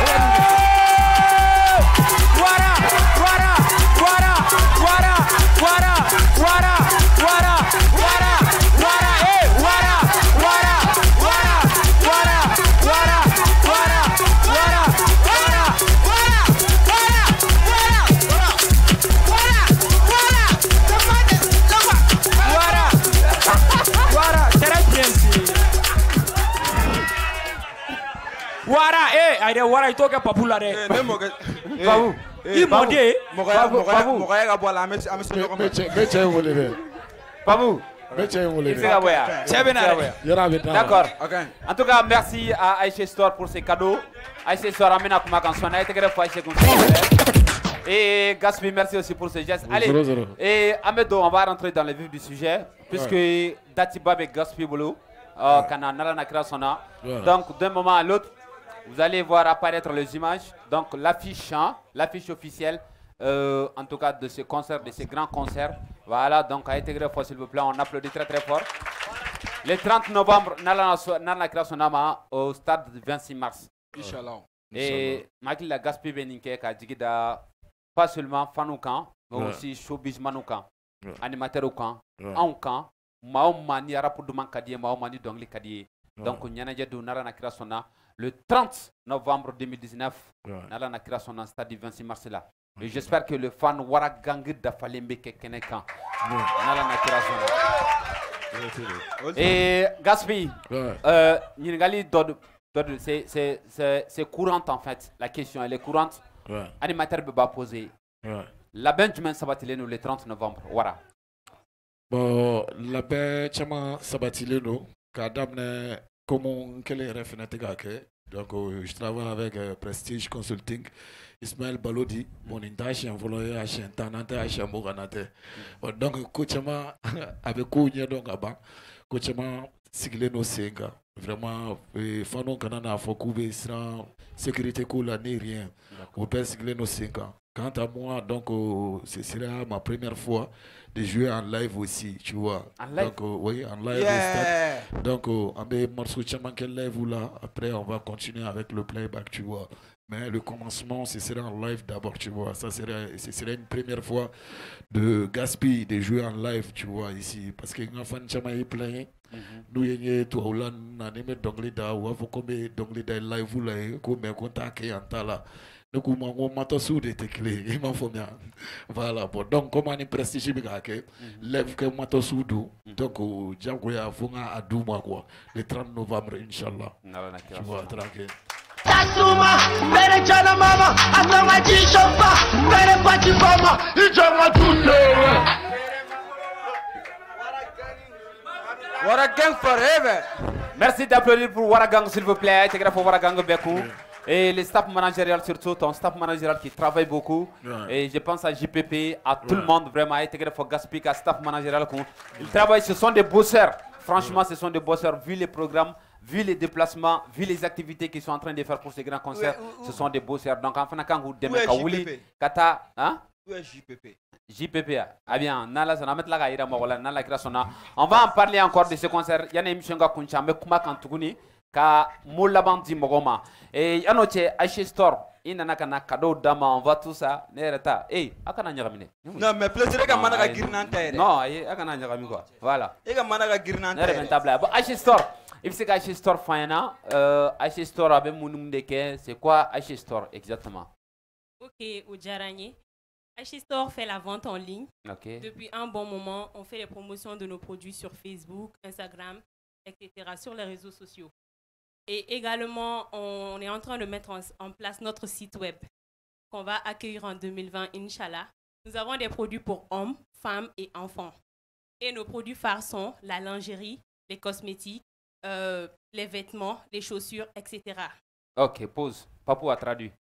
C: Wara, wara, wara, wara, wara, wara, wara, wara, wara, eh, wara, wara, wara, wara, wara, wara, wara, wara, wara, très bien dit. Wara, eh, aïe, wara, il toque pas pour la ré.
F: Babu.
G: Il m'a dit.
F: Mogaya, mogaya, mogaya ka bola, mais mais c'est
E: me me che wole be.
C: Babu.
E: Me che wole be.
C: D'accord. En tout cas, merci à Aïché Store pour ses cadeaux. Aïché Store amène à kuma canson. A été grave pour Aïché Et Gaspi, merci aussi pour ce geste. Allez.
E: Zero, zero.
C: Et Amedo, on va rentrer dans le vif du sujet. Puisque ouais. Datiba et Gaspi Bolo, euh, Kana Nala Nakra Sona. Donc, d'un moment à l'autre, vous allez voir apparaître les images. Donc, l'affiche, hein, l'affiche officielle, euh, en tout cas de ce concert, de ces grands concerts. Voilà, donc à intégrer fort, s'il vous plaît. On applaudit très très fort. Le trente novembre, Nala Nakra Sonama au stade du vingt-six mars.
F: Inch'Allah.
C: Et Makil la Gaspi Beninke, Kadjigida, pas seulement Fanoukan, mais
E: ouais.
C: aussi Showbiz Manoukan, ouais. Animateur Oukan,
E: ouais.
C: Anoukan, Maomani, Arapoudouman Kadie, Maomani Dongli Kadie. Donc, Nyanadjadou Nala Nakra Sona. Le trente novembre deux mille dix-neuf, ouais. Nala Nakira son en stade du vingt-six mars là. Et j'espère que le fan Wara Gangi d'Afalembe Kekenekan. Nala Nakira son. Et Gaspi, Ningali Dod, c'est courant en fait. La question elle est courante. Ouais. Animateur Beba posé. Ouais. La Benjamin Sabatileno le trente novembre. Wara.
E: Bon, la Benjamin Sabatileno, Kadamne. Comment quelle est la donc euh, je travaille avec euh, Prestige Consulting, Ismaël Balodi, mon intention volontaire à Chantanante à Chamoranate. Donc coachement avec Kounia donc avant, coachement siglé nos cinq vraiment fanon canana faut couper sans sécurité cool ni rien. On peut sigler nos cinq ans. Quant à moi donc euh, ce sera ma première fois de jouer en live aussi, tu vois. En live? Donc, euh, oui, en live. Yeah. Donc, on a des morceaux de live là. Après, on va continuer avec le playback, tu vois. Mais le commencement, ce sera en live d'abord, tu vois. Ça serait, ce serait une première fois de Gaspi de jouer en live, tu vois, ici. Parce que nous fan chama est plein. Nous y a tout au land, on a mis d'anglais da ou avons comme d'anglais da live là, comme contact et en tala. Donc, on m'a tous des clés, il m'a fait bien. Voilà, bon, donc, comme on est prestigieux, lève que moi tous d'où. Donc, Djangoya Fonga à deux mois, quoi. Le trente novembre, Inch'Allah. Tu vois, tranquille.
I: Tasuma, bere chana mama, asama jishopa, bere pachi mama, ijama tute.
F: Waragang forever.
C: Merci d'applaudir pour Waragang, s'il vous plaît. C'est grave pour Waragang Bekou. Et les staff managérial surtout, ton staff managérial qui travaille beaucoup. Ouais. Et je pense à J P P, à tout ouais. le monde vraiment, à intégrer pour Gaspik, à staff managérial. Ils travaillent, ce sont des bosseurs. Franchement, ouais. ce sont des bosseurs, vu les programmes, vu les déplacements, vu les activités qu'ils sont en train de faire pour ces grands concerts. Ouais, ouais, ouais. Ce sont des bosseurs. Donc, en fin de compte, vous demandez à Wouli, Kata, hein?
F: Où est J P P?
C: J P P, ah bien, on va en parler encore de ce concert. Il y a une émission qui est ka mo laban di mogoma e yano che Aïché Store il nana kana cadeau dama, on voit tout ça. Nereta, hey, akana nyagamine.
F: Non, mais plaisir que managa girnante.
C: Non, eh, akana nyagami quoi. Voilà.
F: Et que managa girnante.
C: Nereta bla. Bon, H Store. Il sait qu'H Store fayana, euh H Store avec monum deke, c'est quoi H Store exactement?
H: OK, Oudjarani. H Store fait la vente en ligne.
C: Okay.
H: Depuis un bon moment, on fait les promotions de nos produits sur Facebook, Instagram, et cetera, sur les réseaux sociaux. Et également, on est en train de mettre en, en place notre site web qu'on va accueillir en deux mille vingt, Inch'Allah. Nous avons des produits pour hommes, femmes et enfants. Et nos produits phares sont la lingerie, les cosmétiques, euh, les vêtements, les chaussures, et cetera.
C: Ok, pause. Papou a traduit.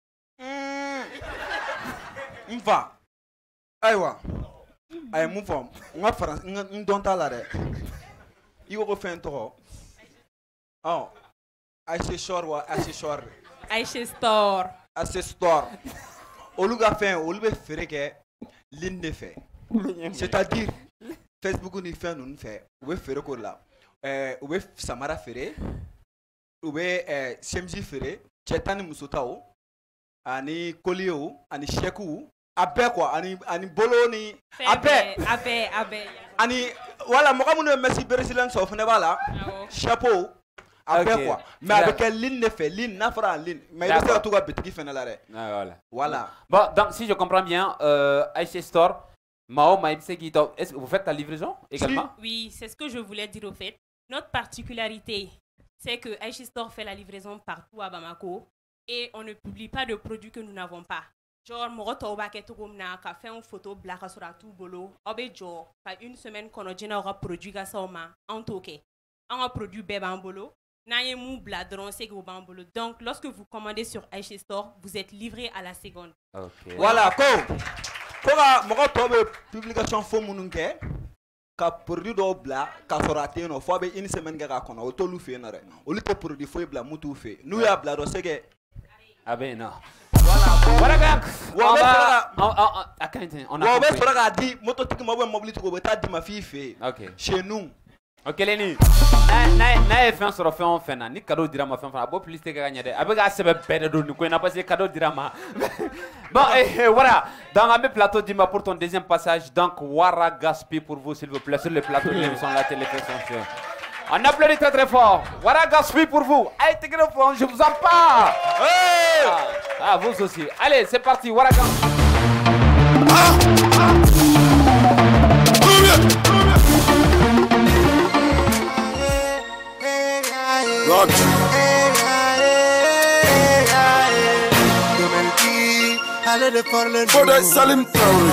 F: Mva. Aïwa. Aïe, mon femme. On va faire un don à l'arrêt. Il va refaire un tour. Oh. Aïe, Store ou Aïe Store.
H: Aïe Store.
F: Aïe Store. Au lieu de faire, au lieu de faire que l'une de fait. C'est-à-dire, Facebook nous fait nous fait. Ou faire quoi là? Ou Samara faire. Ou Semji faire. Chetani Musotao. Ani Kolio. Ani Sheku. Abe quoi, ani ani bolo ni abe
H: abe abe
F: ani voilà moi comme on merci brésilien sauf ne voilà chapeau abe quoi mais avec ligne ne fait ligne n'a pas ligne mais il est tout cas petit fait là
C: voilà
F: voilà
C: bon donc si je comprends bien euh H Store Mao Maïbseki, est-ce que vous faites la livraison également?
H: Oui, c'est ce que je voulais dire au fait. Notre particularité, c'est que H Store fait la livraison partout à Bamako et on ne publie pas de produits que nous n'avons pas. Genre, moro toba ke tugum na ka fait une photo black sur tout bolo. Obe jo, fa une semaine qu'on a déjà aura produit ka sauma en toke. On a produit bébé en bolo. Na ye mou bladron c'est que vous en bolo. Donc, lorsque vous commandez sur H Store, vous êtes livré à la seconde.
C: Ok.
F: Voilà, ko. Koga moro toba publication fo mununke. Ka produit do bla ka sorate no fo be une semaine ga kono o to lu fe na re. O lu to produit fo bla mutu fe. Nou ya bla do c'est que
C: ah ben non.
F: Voilà,
C: gars.
F: On va.
C: On a.
F: On va faire la dit. Mototique mobile mobilité ko beta di ma fille fait.
C: Ok.
F: Chez nous.
C: Ok Lenny. Na na na fait sur fait on fait na ni cadeau dira ma fait on bo plus te gagner de. Avec assez bête de nous ko na passé cadeau dira ma. Bon et voilà. Dans le plateau Dima pour ton deuxième passage donc Wara Gaspi pour vous s'il vous plaît sur le plateau de l'émission La Télévision. On applaudit très très fort. Wara Gaspi pour vous. Allez, téléphone, je vous en parle. Hey ah, ah, vous aussi. Allez, c'est parti. Wara Gaspi. Ah, ah.
B: Pour Salim Traoré.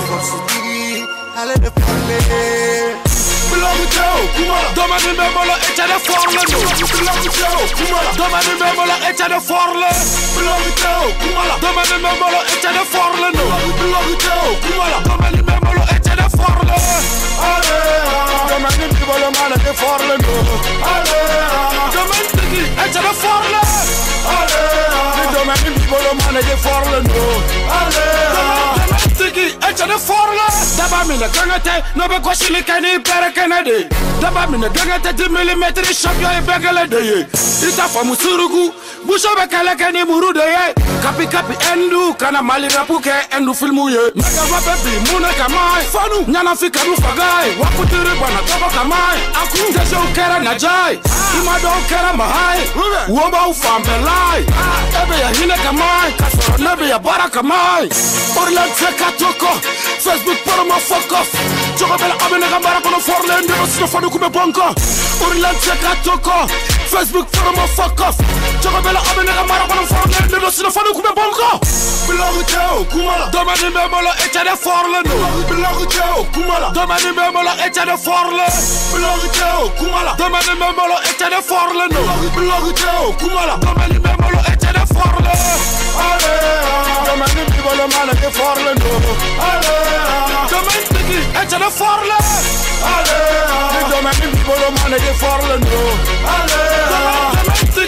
B: Belong Joe, Kumala. Domani Memolo, et à la forle. Belong Joe, Kumala. Domani Memolo, et à la forle. Belong Joe, Kumala. Domani Memolo, et à la forle. Belong Joe, Kumala. Domani Memolo, et à la forle. Allez, Domani Memolo, man, et forle. Allez, Domani Tiki, et à la forle. Allez, Domani Memolo, man, et forle. Allez, Domani Tiki, et à la forle. D'abord, mais le gangate, no be quoi chili cani, pere Kennedy. D'abord, mais le gangate dix millimètres, champion et bagale de ye. Il t'a fait Musurugu, Boucho Bekala Kani Muru de ye. Kapi Kapi Endu, Kana Mali Rapuke, Endu Filmouye. Mega Wapepi, Muna Kamai, Fanu, Nana Fikaru Fagai, Waputiri Bana Toba Kamai, Aku, Dejo Kera Najai, Imado Kera Mahai, Womba Ufambelai, Ebe ya Hine Kamai, Kasoro Nebe ya Bara Kamai, Orlan Feka Toko, Facebook Promo Fuck Off, Chokobela Abene Gambara Kono Forlen, Dero Sino Fadu Kume Bonko, Orlan Feka Toko, Facebook Promo Fuck Off, Chokobela Abene Gambara Kono Forlen, Dero Sino Fadu Kume Bonko, Belong Joe, Kumala, Domani Memolo, et à la Forlen, Belong Joe, Kumala, Domani Memolo, et à la Forlen, Belong Joe, Kumala, Domani Memolo, et à la Forlen, Belong Joe, Kumala, Domani Memolo, et à la Forlen, allez, Domani Memolo, man, et Forlen, allez, Domani Tiki, et à la Forlen, allez, Domani Memolo, man, et Forlen, allez, Domani Tiki, et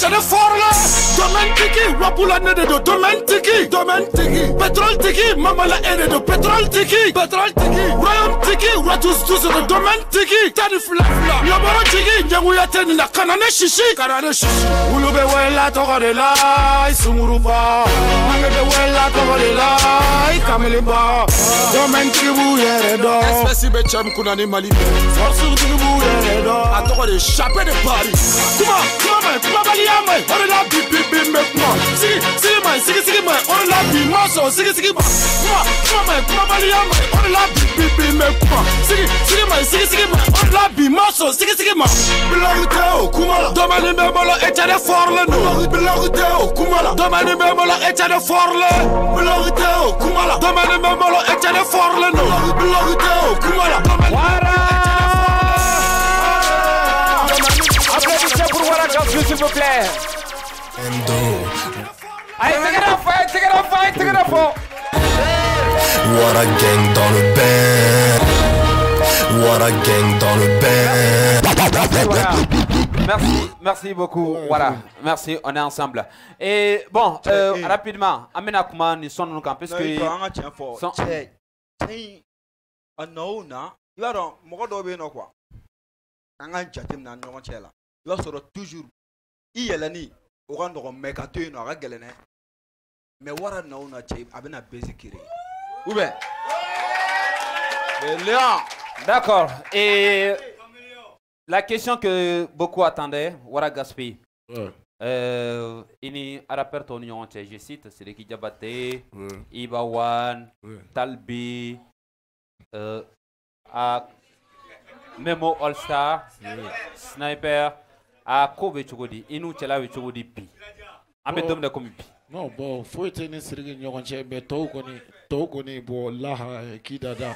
B: echane forle domaine tiki wapula nede do domaine tiki domaine tiki pétrole tiki mama la ene do pétrole tiki pétrole tiki royaume tiki ratus tous do domaine tiki tani fla fla yoboro tiki nyangu ya teni na kanane shishi kanane shishi ulube wela tokore la isumuruba angebe wela tokore la ikamelimba domaine tiki buyere do espèce be cham kunani malibe force tiki buyere do atokore chaper de Paris kuma kuma mai kuma bali ya mai ore la bi bi bi me kuma sigi sigi mai sigi sigi mai ore la bi maso sigi sigi mai kuma kuma mai kuma bali ya mai ore la bi bi bi me kuma sigi sigi mai sigi sigi mai ore la bi maso sigi sigi mai bilogite o kuma la domani me molo etane forle no bilogite o kuma la domani me molo etane forle bilogite o kuma la domani me molo etane forle no bilogite o kuma la wara applaudissez pour Wara Gaspi s'il vous plaît. Allez, take it off, take it off, take it off.
O: Wara gang dans le bain. Wara gang dans le bain.
C: Merci, merci beaucoup. Voilà, merci, on est ensemble. Et bon, euh, rapidement, Amena Kuma, nous sommes nous parce que. Son...
F: Non, non, il va donc, mon gars doit quoi. Un jatim na non chela. Il va sera toujours. Il y a l'année, au rang de mécaté, no ragalene. Mais Wara na on a chep, abena basic. Où ben?
C: Léon. D'accord. Et la question que beaucoup attendaient, Wara Gaspi. Ouais. Euh, ini araper ton union, je cite, c'est les Kijabate, Ibawan, Talbi, euh, à Memo All Star, Sniper, à Kobe Chogodi, Inu Chela Chogodi Pi. Amé Dom de Komipi.
E: Non, bon, faut être une série de gens qui mais tout connaît, tout connaît, bon, là, qui dada.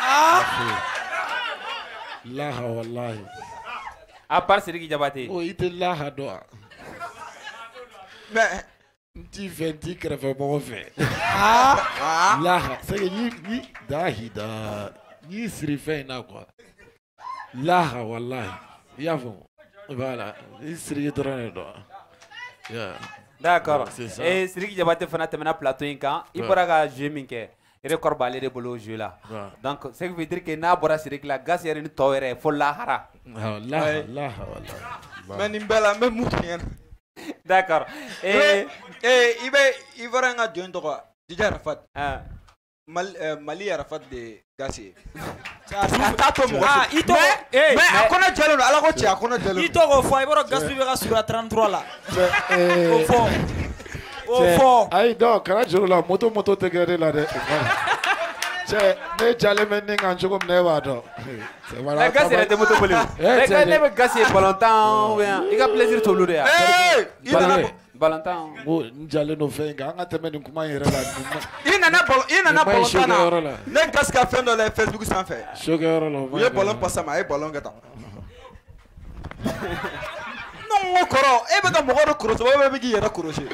E: Là, wallahi.
C: À part c'est qui Jabate.
E: Oh, il était là, doa.
F: Mais.
E: Petit vingt crève mon fait. Ah! Là, c'est que ni ni dahida, ni srife na quoi. Là, wallahi. Yavon. Voilà, il serait drôle doa. Yeah.
C: D'accord. Et c'est qui Jabate fanate mena plateau incan, il pourra ga jouer minke. Il est corbalé de boulot jeu là. Donc, ce qui veut dire que na bora c'est que la gaz est une toere, faut la hara.
E: Là, là, wallahi.
F: Mais nimbela même moutien.
C: D'accord.
F: Et et il va il va rendre Dieu droit. Déjà Rafat. Ah. Mali Rafat de Gassi. Ah, il te mais mais akona jalo ala ko tia akona jalo.
G: Il te go fo iboro Gaspi be sur trente-trois là. Au fond. Au fond.
E: Aïe donc quand je la moto moto te gare là de. Che ne jale men ngan jogo mnewa do.
C: C'est voilà. La Gassi est de moto poli. La Gassi est Gassi pour longtemps. Il a plaisir tout le monde. Valentin.
E: Oh, njale no fenga, anga teme ni kuma yere la.
F: Ina na bol, ina na bolon. Ne gas ka fait dans les Facebook sans faire.
E: Sugar lo.
F: Ye bolon passa ma, e bolon gata. Non koro, e be ka mo goro koro, so be be gi yera koro shi.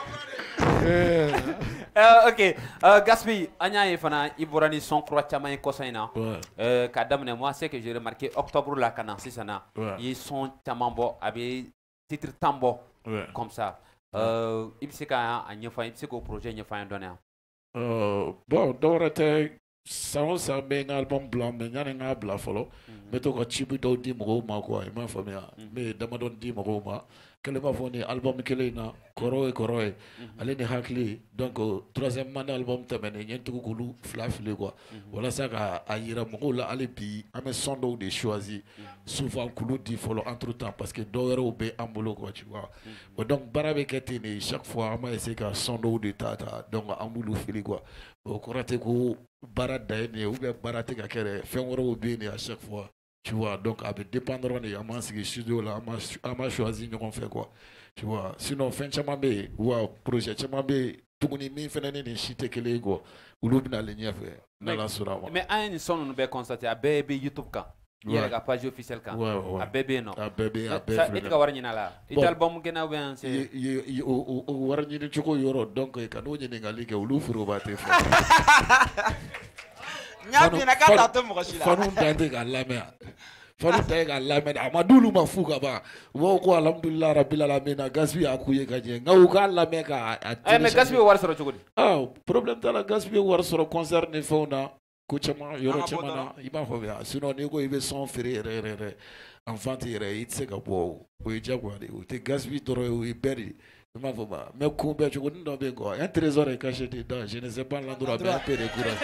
C: Euh, ok, euh, Gaspi, Anya et Fana, Iborani sont croatement incosaina. Euh, Kadam et moi, c'est que j'ai remarqué octobre la canan, c'est ça. Ils sont tamambo, avec titre tambo, comme ça. Euh, il s'est qu'à un fois, il s'est qu'au projet, il fait un donné.
E: Euh, bon, d'orate, ça on s'est mis un album blanc, mais il y a un album blanc follow. Mais tu as chibu d'au dimro ma quoi, il m'a fait bien. Mais d'amadon dimro ma. Quel m'a fourni album qui est là, Koroe Koroe, allez ne hakli. Donc troisième man album t'amène, il y a tout goulou flaf le quoi. Voilà ça à ira mon là allez puis à mes sons de choisi. Souvent goulou dit follow entre temps parce que d'or au bé ambolo quoi tu vois. Donc barabe ketine chaque fois à moi essayer qu'à son de tata donc ambolo fili quoi. Au korate ko barade d'aine ou bien barate qu'à kere fait on au bé à chaque fois. Tu vois, donc avec dépendant de comment c'est que studio là, on m'a choisi nous on fait quoi. Tu vois, sinon fin chamambe ou projet chamambe tout le monde fait des shit que les gars ou l'autre dans les niais dans la soirée.
C: Mais un son on peut constater à bébé YouTube quand il y a la page officielle quand à bébé non.
E: À bébé à bébé.
C: Ça est ka warni na là. Et album que na bien c'est
E: il au au warni de choko yoro donc quand on est ngali que ou l'ouvre ba te.
F: Nyapi na kata to mo shila.
E: Fanu dante ka la mer. Fallait tailler à la mène. Amadou ma fou kaba. Wo ko alhamdulillah rabbil alamin gaspi akuye kaje. Ngaw ka la meka.
C: Eh mais gaspi war soro chugudi.
E: Ah, problème ta la gaspi war soro concert ne fauna. Ko chama yoro chama na iba fo ya. Sinon ni ko ibe son fere re re re. Enfant ire itse ka bo. O ijagwa de. O te gaspi toro o iberi. Ma fo ba. Mais combien chugudi ndo be go. Un trésor est caché dedans. Je ne sais pas l'endroit mais un peu de courage.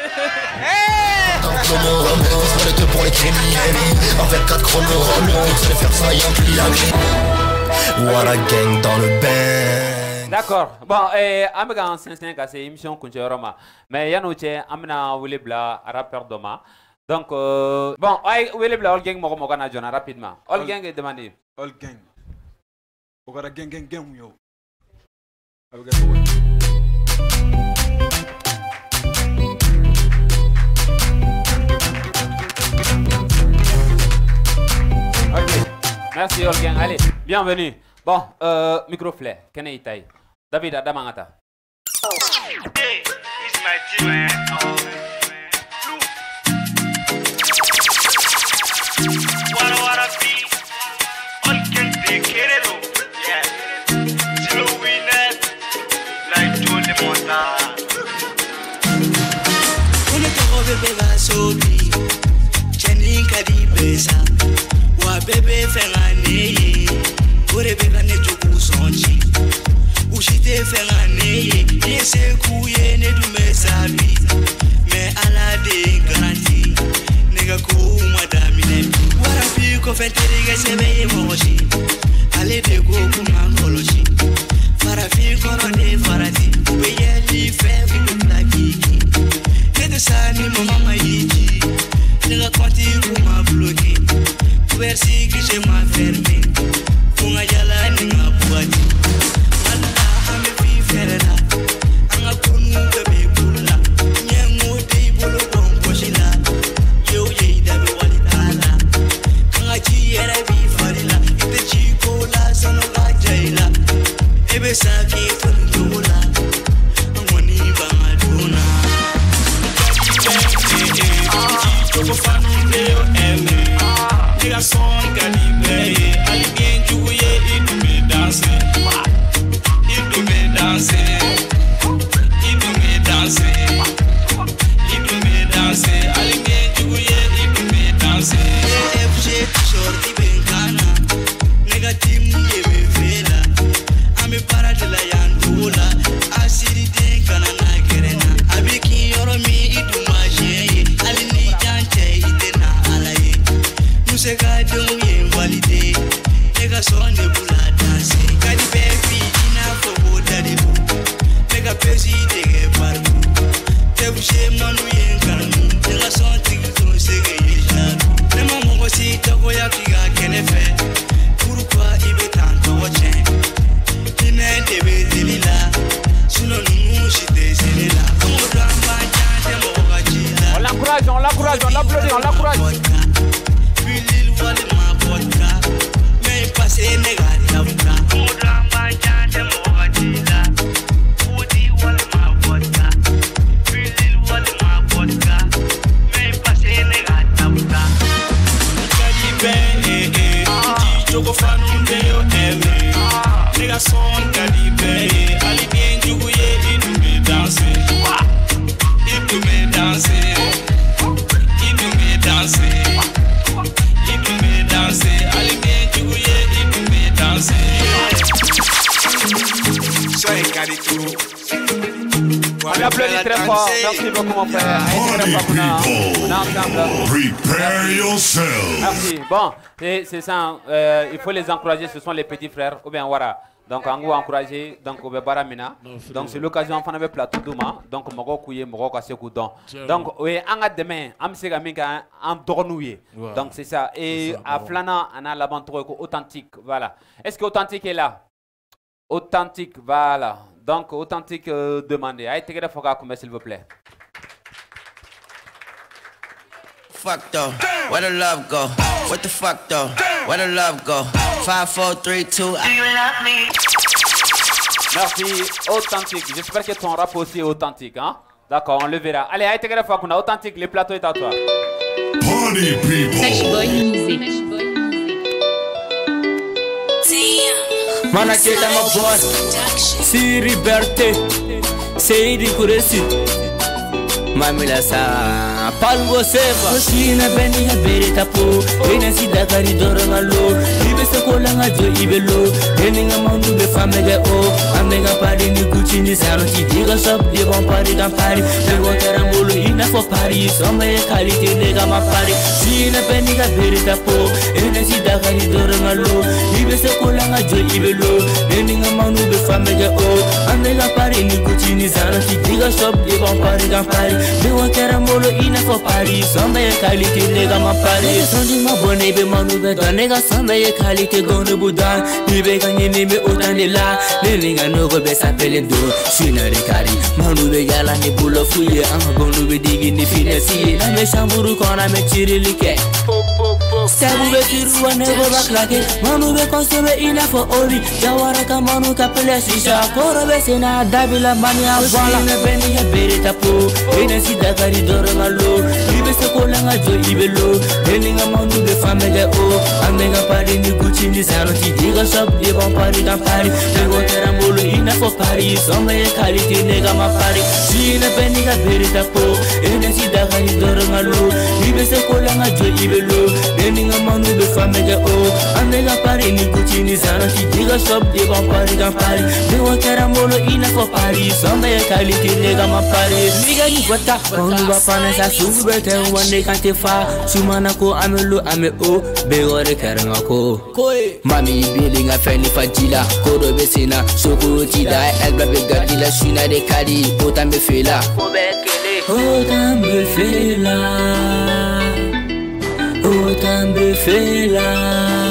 O: Que pour les criminels, avec quatre chronos, c'est faire ça, y'a plus la What a gang dans le band.
C: D'accord. Bon, eh, amega en cinq cinq c'est émission Kuncheroma. Mais y'a nous tient amena Willebla rappeur doma. Donc euh, bon, ay Willebla all gang moko moko na jona rapidement. All gang est demandé.
F: All gang. Ogara gang gang gang yo.
C: Merci Olgen. Allez, bienvenue. Bon, euh, micro flair. Kene Itaï. David Adamangata.
I: Bébé ferrané, pour bébé ne joue sonchi. Ou si t'es ferrané, et c'est couillé ne du me sabi. Mais à la dé garantie, nega kou madame ne. Wara fi ko fait terige se veye mochi. Allez de go kumangolochi. Fara fi kono de farati, weye li fe fi la kiki. Que de ça ni mama yiji, nega konti kuma bloqué. Versi que je m'a fermé, pour nga yala ni nga boîte. Allah ame fi ferla, anga kunu bebe kula. Nyengo de bolo don koshila, yo ye da be walitala. Anga chi era bi farila, ite chi kola sano ga jaila. Ebe saki fundola, amoni ba maduna. Choko fanu leo eme. Nigga son calibre, alguien joué, il me danse, il me danse, il me danse, il me danse, alguien joué, il me danse. F G shorty bencana, nigga team yebe vela, ame para de la yandola, acidité kana na kerena, abiki yoromi itu maje, alini jante itena alaye. Se gado ye valide, nega son de bula danse. Kadi baby ina fobo dadibu, nega pesi dege parbu. Te bouche manu ye kanu, nega son tigito sege ye jaru. Nema mongo si toko ya kiga kenefe, pourquoi ibe tanto wachen? Ine debe delila, suno nunu shite selela. Kongo dramba jante moga chila.
C: On l'encourage, on l'encourage, on l'applaudit, on l'encourage.
I: L'île voile ma vodka, mais passé négatif la vodka. Moudra mbajante mogatila, Woody voile ma vodka. L'île voile ma vodka, mais passé négatif la vodka. Caribe eh eh, di choco fanunde yo eme. Nigga son Caribe, ali bien joué, il me danse, il me danse, il me danse.
C: On applaudit très fort. Merci beaucoup mon frère.
O: Prepare yourself.
C: Merci. Bon, c'est ça. Euh, il faut les encourager. Ce sont les petits frères. Ou bien voilà. Donc on va encourager. Donc on va baramina. Donc c'est l'occasion. On fait plateau demain. Donc on va couiller, on va casser coudon. Donc oui, on a demain. On se gagne en tournouille. Donc c'est ça. Et à Flana, on a l'aventure authentique. Voilà. Est-ce que authentique est là? Authentique, voilà. Donc, authentique euh, demandé. Allez, t'es là, s'il vous plaît.
P: Fuck though, where the love go? What the fuck though? Where the love go? Five, four, three, two. Do you love me?
C: Merci, authentique. J'espère que ton rap aussi est authentique, hein? D'accord, on le verra. Allez, allez, t'es là, authentique. Le plateau est à toi.
B: Money people.
Q: Fresh boy music.
R: Mana cheta ma boss. Si liberté. C'est du courage. Mamila sa palgo seba Shina beni ha bere tapo Ena sida kari doro malo Ibe se kola nga jo ibe lo Eni nga mandu be famega o Ame nga pari ni kuchi ni sano Ti diga shop di bon pari kan pari Bego terambolo ina fo pari Soma ye kalite nega ma pari Shina beni ha bere tapo Ena sida kari doro malo Ibe se kola nga jo ibe lo Eni nga mandu be famega o Ame nga pari ni kuchi ni sano Ti diga shop di bon pari kan pari Bego terambolo ina fo pari Soma ye kalite nega ma pari Sondi ma bone be manu be da Nega soma ye kalite gone budan Ibe kanyene me otane la Leninga nogo be sapele do Shina de kari Manu be yala ni bulo fuye Anga gonu be digi ni finesi Na me shamburu kona me chirilike Sebu be tiru wa nego baklake Manu be konsome ina fo ori Jawara ka manu ka pele shisha Koro be sena dabila mani awala Shina beni ya bere tapo Ina sida kari doro malo Ibe se kola nga jo ibe lo Leninga manu be famega o Amenga pari ni gucci ni sano Ti diga shop di bon pari kan pari Bego terambolo ina fo pari Soma ye kalite nega ma pari Shina beni ka bere tapo Ina sida kari doro malo Ibe se kola nga jo ibe lo Leninga manu be famega o Amenga pari ni gucci ni sano Ti diga shop di bon pari kan pari Bego terambolo ina fo pari Soma ye kalite nega ma pari Niga ni kwata Konu bapana sa sugu bete Wande kante fa Sumana ko amelo ame o Bego re kerenga ko Mami bili nga feni fajila Kodo be sena Soko tida Elba be gadila Shina de kari Otan be fela Otan be fela Otan be fela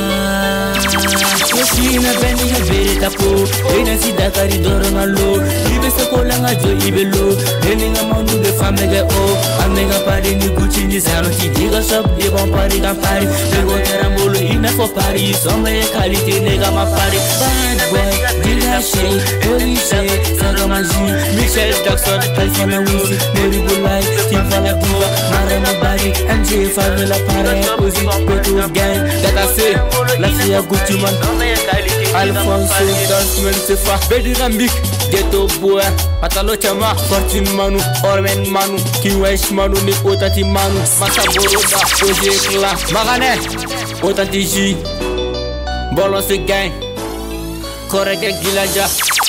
R: Shina beni ha bere tapo Ena sida kari doro malo Ibe se kola nga jo ibe lo Eni nga manu be famega o Ame nga pari ni gucci ni sano Ti diga shop di bon pari kan pari Bego terambolo ina fo pari Soma ye kalite nega ma pari Bad boy, Dilla Shay, Elise, Saro Maji Michelle Jackson, Typhon Wisi Mary Bulai, Tim Falabua Marama Bari, M J Favela Pare Uzi, Petrus Gang Data say, la fia Gucci man Alfonso, Dansman Sefa Bedi Rambik, Ghetto Boy Patalo Chama, Fortune Manu Ormen Manu, Kiwesh Manu Ni Otati Manu, Masa Boroda Oje Kla, Magane Otati J Bolo se gang Koreke Gilaja.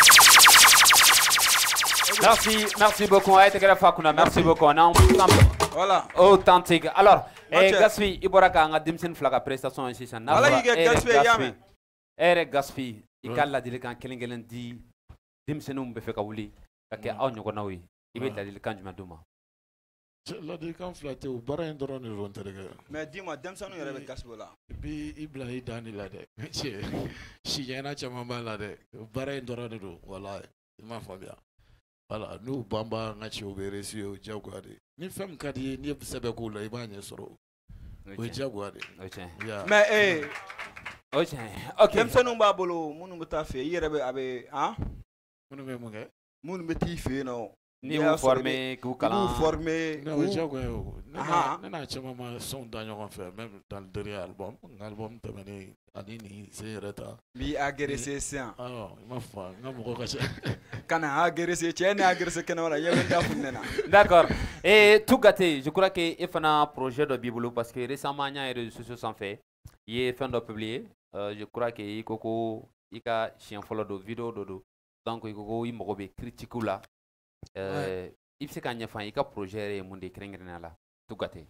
C: Merci, merci beaucoup. Merci beaucoup.
F: Voilà.
C: Authentique. Alors, eh, Gaspi, Iboraka, on a dimsin flaga prestation ici.
F: Voilà, il y a Gaspi, Yame.
C: Ere Gaspi, Ikala dilikan kelingelen di dimsenum befeka wuli. Kake au nyoko nawi. Ibe ta dilikan jumaduma.
E: La dilikan flatte ou bara indoro ni rontere.
F: Mais dis-moi, dimsenu yere be Gaspi là.
E: Bi ibla idani la de. Che. Si yana chama la de. Bara indoro ni do. Wallahi. Ma fabia. Voilà, nous bamba ngachi oberesi o jagwade. Ni femme kadi ni sebe ko la ibanye soro. O jagwade.
F: Mais eh
C: OK. OK.
F: Même ça non ba bolo munu meta fe yere be abe hein?
E: Munu me munge.
F: Munu meti fe no.
C: Ni vous formez, vous
F: calan. Vous formez.
E: Non, jagwade. Na na chama ma son danyo kon faire même dans le dernier album, album temene anini c'est reta.
F: Bi agressé ça.
E: Ah, ma foi, ngam ko kache.
F: Kana agressé, tu es agressé kana wala yewe da funena.
C: D'accord. Et tout gâté, je crois que il faut un projet de Bibolo parce que récemment il y a des réseaux sociaux sans fait. Il est fin de publier. Euh, je crois que il koko il a chien follow de vidéo dodo. Donc il koko il mo be critique là. Euh il se kanya fan il a projet monde krengrena là. Tout gâté.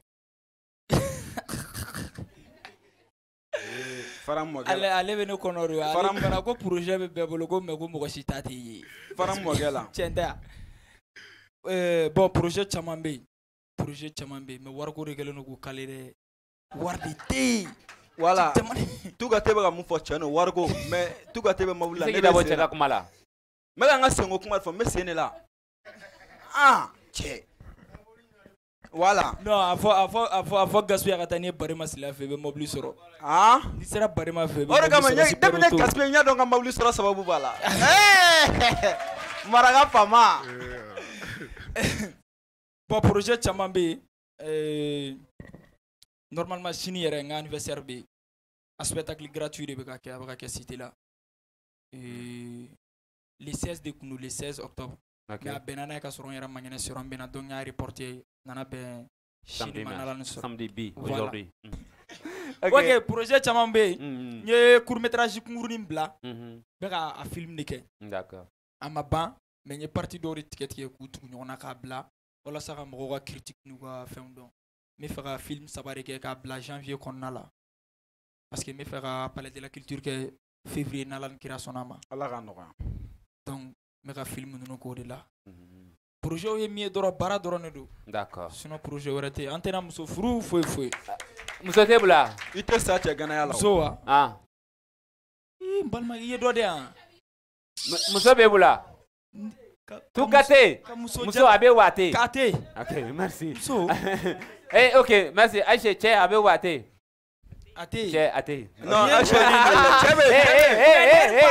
F: Faram mo
G: ale ale beno konoru faram bana ko projet be bebolo ko me ko mo si tati
F: faram mo gela
G: chenda euh bon projet chamambe projet chamambe me war ko regelo no ko kalire wardi te
F: wala tuga tebe ga mu fo chano war ko me tuga tebe mawula
C: ne dabo cheka kumala
F: me ga ngasengo kuma fo me sene la ah che voilà
G: non afo afo afo afo Gaspi akata ni barima sila febe mobili soro
F: ah
G: ni sera barima febe
F: ora kama nya demene Gaspi nya donga mobili soro sababu bala eh maraga pama
G: bon projet chamambe euh normalement sini yɛrɛ n ka anniversaire bɛ yen un spectacle gratuit de bɛ ka kɛ a bɛ ka kɛ cité la le seize de kun don le seize octobre mais a bɛnna n'a ye ka sɔrɔ n yɛrɛ ma ɲɛnɛ sɔrɔ n bɛnna donc n y'a reporté nana bɛn sini ma n'Ala ni sɔrɔ
C: samedi bi aujourd'hui
G: ok projet caman bɛ yen n ye court métrage kunkurunin bila n bɛ ka a film de kɛ
C: d'accord
G: a ma ban mais n ye partie dɔw de tigɛ tigɛ k'u tugu ɲɔgɔn na k'a bila walasa ka mɔgɔw ka critique n'u ka fɛnw dɔn n bɛ fɛ ka film saba de kɛ k'a bila janvier kɔnɔna la parce que n bɛ fɛ ka palais de la culture kɛ février n'Ala ni kira sɔnna ma
F: Ala k'a nɔgɔya
G: donc n bɛ ka film ninnu k'o de la projet ye min ye dɔrɔn baara dɔrɔn de don
C: d'accord
G: sinon projet wɛrɛ tɛ yen an tɛna muso furu foyi foyi
C: muso t'e bolo wa
F: i tɛ sa cɛ ganaya la
G: muso wa
C: ah
G: ii n balima i ye dɔ de yan
C: muso b'e bolo wa tu ka te muso a bɛ wa te
G: ka te
C: ok merci
G: muso
C: eh ok merci Aïcha cɛ a bɛ wa te
G: a te
C: cɛ a te
F: non Aïcha cɛ bɛ
C: eh eh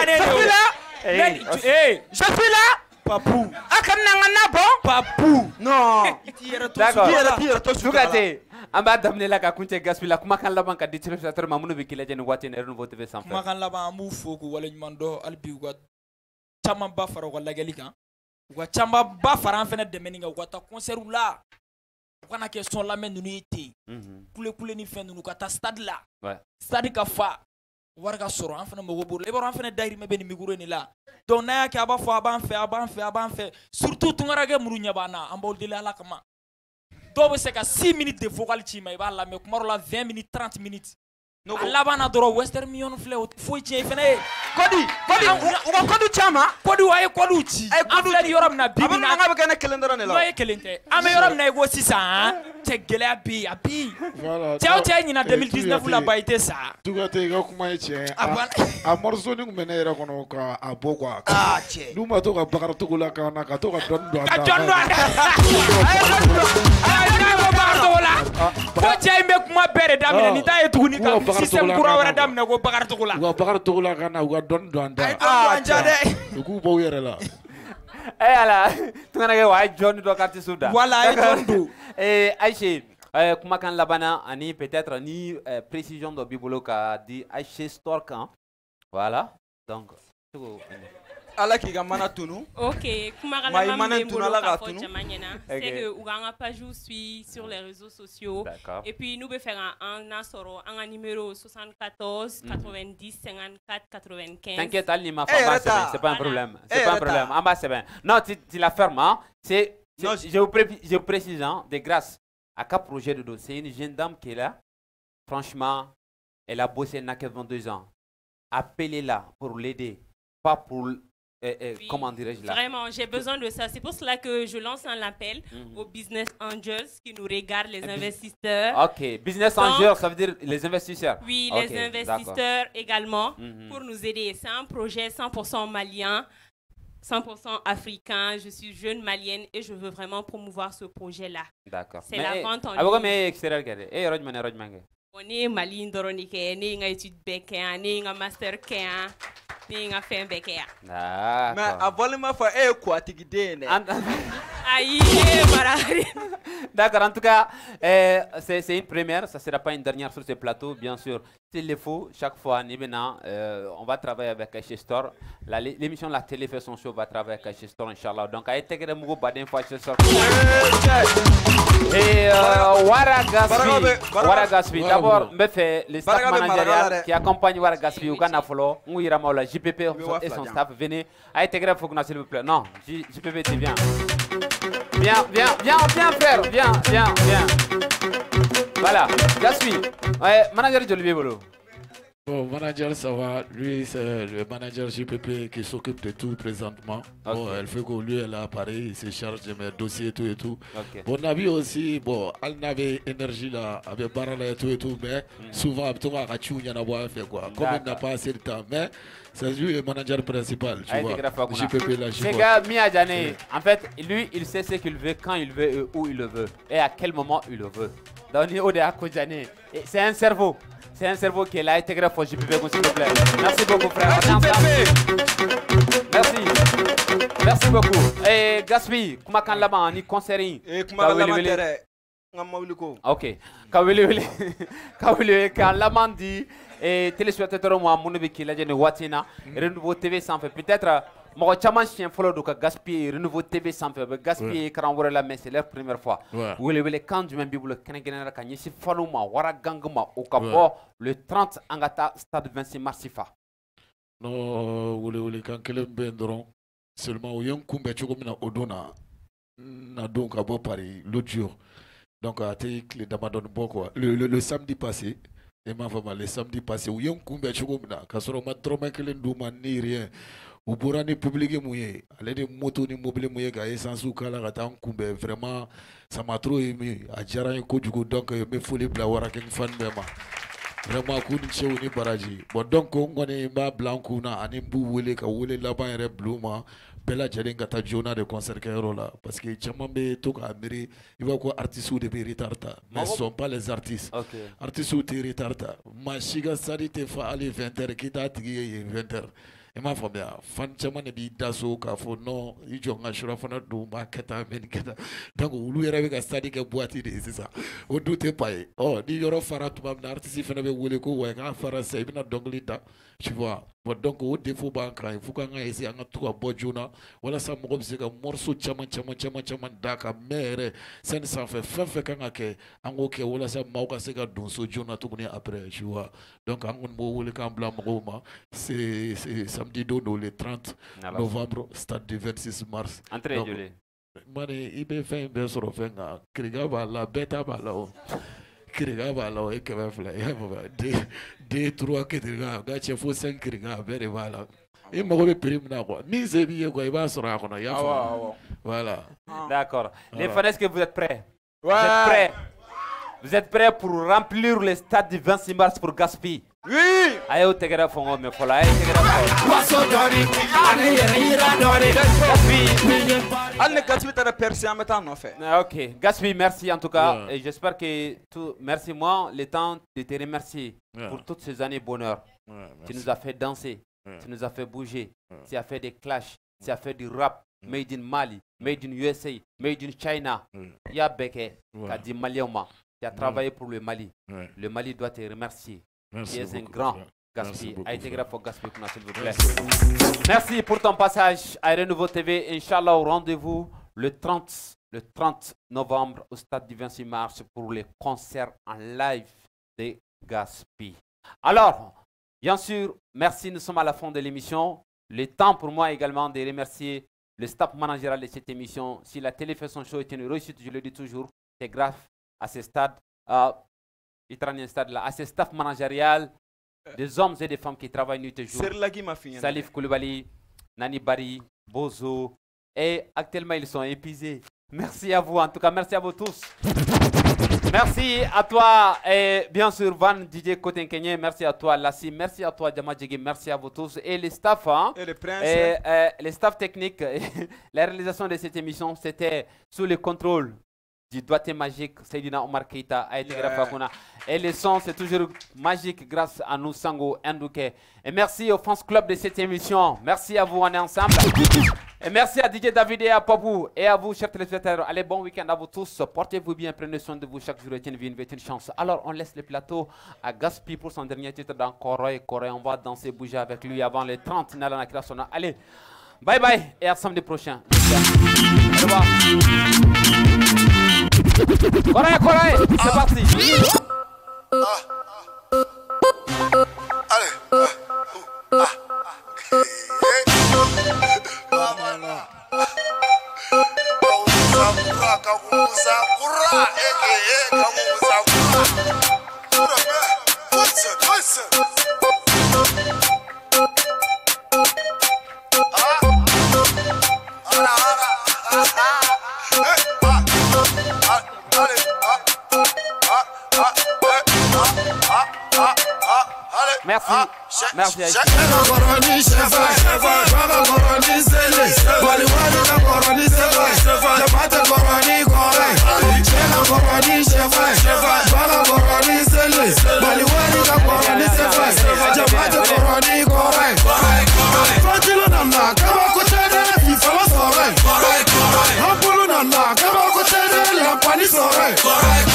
C: eh
G: eh je suis là Papou. A ka na nga na bon? Papou. Non.
C: D'accord. Sukate. An b'a daminɛ la ka kuncɛ Gaspi la kumakan laban ka di téléspectateur ma minnu bɛ k'i lajɛ nin waati in Renouveau T V sanfɛ.
G: Kumakan laban an b'u fo k'u waleɲuman dɔn hali bi u ka camanba fara u ka lajɛli kan. U ka camanba fara an fɛnɛ dɛmɛni kan u ka taa concert la. U kana kɛ son lamɛn ninnu ye ten. Kule kule ni fɛn ninnu u ka taa stade la. Stade ka fa. Wari ka sɔrɔ an fɛnɛ mago b'o la. I b'a dɔn an fɛnɛ dayirimɛ bɛ nin micro in de la. Donc n'a y'a kɛ a b'a fɔ a b'an fɛ a b'an fɛ a b'an fɛ surtout tunkarakɛ muru ɲɛ b'an na an b'aw deli Ala kama. Dɔw bɛ se ka six minutes de vocal ci ma i b'a lamɛn kuma dɔ la vingt minutes trente minutes. A laban na dɔrɔn Western Union filɛ o foyi tiɲɛ i fɛnɛ ye. Kɔdi kɔdi u ka kɔdi caman. Kɔdi a ye kɔdiw ci. An filɛ nin yɔrɔ min na bi bi in na.
F: A bɛ bɛ kɛ ne kelen dɔrɔn de la.
G: N'o ye kelen tɛ. An bɛ yɔrɔ min na i ko sisan cɛ gɛlɛya bɛ yen a bɛ yen. Cɛ o cɛ ɲina deux mille dix-neuf la ba i tɛ sa.
E: Tugate i ka kuma ye tiɲɛ. A morceau nin kun bɛ ne yɛrɛ kɔnɔ ka a bɔ quoi.
G: Aa cɛ.
E: N'u ma to ka Bakari Togo la kan na ka to ka dɔɔni don a da.
G: Ka dɔɔni don a da. A ye Bakari Togo la. Ko cɛ in bɛ kuma bɛɛ de daminɛ nin t'a ye tuguni ka système kura wɛrɛ daminɛ ko Bakari Togo la.
E: U ka Bakari Togo la kan na u ka dɔɔni don an da.
G: A ja dɛ.
E: U k'u bɔ u yɛrɛ la.
C: Eh ala tunkanakɛ wa a ye jɔnni dɔ carte su da.
G: Voilà a ye jɔnni don.
C: Eh Aïcha kumakan laban ani peut-être ni précision dɔ b'i bolo ka di Aïcha Store kan. Voilà donc.
F: Ala k'i ka mana tunu.
H: Ok, kumakan laban bɛ n bolo k'a fɔ jama ɲɛna. C'est que u k'an ka page suit sur les réseaux sociaux. Et puis n'u bɛ fɛ k'an nasɔrɔ an ka numéro soixante-quatorze quatre-vingt-dix cinquante-quatre quatre-vingt-quinze.
C: T'inquiète, Ali m'a fait c'est pas un problème. C'est pas un problème. En bas c'est bien. Non, tu, tu la fermes. Hein. C'est, je vous précise, je vous précise hein, de grâce à quel projet de dos. C'est une jeune dame qui est là. Franchement, elle a bossé, elle n'a que vingt-deux ans. Appelez-la pour l'aider, pas pour Eh, eh, oui, comment dirais-je là?
H: Vraiment, j'ai besoin de ça. C'est pour cela que je lance un appel mm-hmm. aux business angels qui nous regardent, les investisseurs.
C: Ok, business angels, ça veut dire les investisseurs.
H: Oui, okay, les investisseurs également mm-hmm. pour nous aider. C'est un projet cent pour cent malien, cent pour cent africain. Je suis jeune malienne et je veux vraiment promouvoir ce projet-là.
C: D'accord.
H: C'est la vente en
C: ligne.
H: On est malien d'Oronike, on est en étude béquin, on est en master kéin. Mais
F: a voler ma foi est quoi tu dis
H: Aïe,
C: d'accord, en tout cas, euh, c'est une première, ça ne sera pas une dernière sur ce plateau, bien sûr. S'il le faut, chaque fois, euh, on va travailler avec Aïcha Store. L'émission La Télé fait son show va travailler avec Aïcha Store, Inch'Allah. Donc, Aïcha Store. Et Wara Gaspi, Wara Gaspi, d'abord, me fait le staff managérial qui accompagne Wara Gaspi au Ghana Folo, où il la J P P et son staff. Venez, Aïcha Fogna, s'il vous plaît. Non, J P P, tu viens. Viens, viens, viens, viens, frère, viens, viens, viens. Voilà, Gaspi, ouais, manager de Olivier Bolo.
E: Bon, manager, ça va. Lui, c'est le manager J P P qui s'occupe de tout présentement. Okay. Bon, elle fait que lui, elle a Paris, il se charge de mes dossiers et tout et tout. Okay. Bon, Nabi aussi, bon, elle avait énergie là, avec Barala et tout et tout, mais mm. souvent, il y en a fait quoi. Comme il n'a pas assez de temps, mais c'est lui le manager principal, tu vois. J P P là, je vois.
C: Les gars, Miadjane, en fait, lui, il sait ce qu'il veut, quand il veut, et où il le veut, et à quel moment il le veut. C'est un cerveau. C'est un cerveau qui est là, intégré pour J P P, s'il vous plaît. Merci beaucoup, frère. Merci. Merci beaucoup. Et Gaspi, comment quand là-bas, ni concert?
F: Et comment là-bas,
C: Ok. Kawili Kawili quand l'amandi et téléspectateur moi mon bi ki la jene watina Renouveau T V sans fait peut-être mo chaman chien follow do ka gaspiller Renouveau T V sans fait gaspiller écran wala la mais c'est leur première fois. Wele wele quand du même bible kene kene ka nyisi follow ma wara gangma au kabo le trente angata stade vingt-six Marsifa.
E: No wele wele kan kele bendron seulement o yon kumbe chogomina odona na donc à Paris l'autre jour. Donc, à le Damadon Boko, le, le, le samedi passé, et ma femme, le samedi passé, où il y a un combat de chocomna, quand on m'a trop mal que le douma ni rien, ou pour un public mouillé, aller des motos ni mobile mouillé, car essence ou kala gata un combat, vraiment, ça m'a trop aimé, à Djara un coup du coup, donc, me faut les blawara qu'un fan même. Vraiment, coup de chez ni baraji. Bon, donc, on est bas blanc, on a un bou wele, ka wele là-bas, un bluma. Bella jalen gata jona de concert kayro là parce que chaman be to ka miri il va quoi artistes de be retarda mais ce sont pas les artistes okay. Artistes de retarda ma shiga sari te fa ali vingt heures kita tigi vingt heures et ma femme fan chaman bi daso ka fo non i jonga shura fana do ma kata men kata donc ulu yere be ka sadi ke boîte de c'est ça o doute pas oh ni yoro fara to ma artiste fana be wole ko wa ka fara sai bina donglita tu vois. Donc au défaut bancaire il faut qu'on essaie à tout à Bojuna voilà ça me c'est un morceau chaman chaman chaman chaman daka mere ça ne s'en fait fin fait quand que en ok voilà ça mauka c'est que don so jona tout connaît après tu vois donc en on le camp blanc Roma c'est c'est samedi dodo le trente novembre stade du vingt-six mars
C: entrée jolé
E: mané il peut faire bien sur fin kriga ba la beta ba la Kriga bala et que va faire deux deux trois quatre gars gars faut cinq kriga vers voilà et moi le prime na quoi ni c'est bien quoi il va se rendre il y a voilà
C: d'accord les fans est-ce que vous êtes prêts vous êtes prêts vous êtes prêts pour remplir le stade du vingt-six mars pour Gaspi
F: oui
C: ayo tegera fongo me fola ayo tegera fongo
F: Allez Gaspi t'as percé en mettant en fait.
C: Ok Gaspi merci en tout cas yeah. Et j'espère que tout merci moi le temps de te remercier yeah. Pour toutes ces années bonheur yeah, tu nous as fait danser yeah. Tu nous as fait bouger yeah. Tu as fait des clashs yeah. Tu as fait du rap yeah. Made in Mali made in U S A made in China yeah. Ya beke yeah. Dit Malioma tu as travaillé yeah. Pour le Mali yeah. Le Mali doit te remercier. Merci tu es un grand Gaspi. Aïtegra pour Gaspi, s'il vous plaît. Merci pour ton passage à Renouveau T V. Inch'Allah, au rendez-vous le trente, le trente novembre au stade du vingt-six mars pour les concerts en live de Gaspi. Alors, bien sûr, merci. Nous sommes à la fin de l'émission. Le temps pour moi également de remercier le staff managérial de cette émission. Si la télé fait son show est une réussite, je le dis toujours, c'est grâce à ce stade. Euh, Stade là, à ce staff managérial, des hommes et des femmes qui travaillent nuit et jour. Salif Koulibaly, Nani Bari, Bozo, et actuellement ils sont épuisés. Merci à vous, en tout cas, merci à vous tous. Merci à toi, et bien sûr, Van Didier Kotenkenye, merci à toi, Lassi, merci à toi, Djamadjigi, merci à vous tous. Et les staffs, hein,
F: et, les, princes,
C: et euh, les staffs techniques, la réalisation de cette émission, c'était sous le contrôle du doigté magique, Seydina Omar Keita a été yeah. Et le son, c'est toujours magique grâce à nous, Sango Ndouké. Et merci au fans club de cette émission. Merci à vous, on est ensemble. Et merci à D J David et à Papou. Et à vous, chers téléspectateurs. Allez, bon week-end à vous tous. Portez-vous bien, prenez soin de vous. Chaque jour est une vie, une, une chance. Alors, on laisse le plateau à Gaspi pour son dernier titre dans Koroy. Koroy, on va danser, bouger avec lui avant les trente. Allez, bye bye et à samedi prochain. Au revoir. Corée, Corée, c'est parti.
Q: Allez.
C: Merci. Merci Aïcha.
Q: Correct.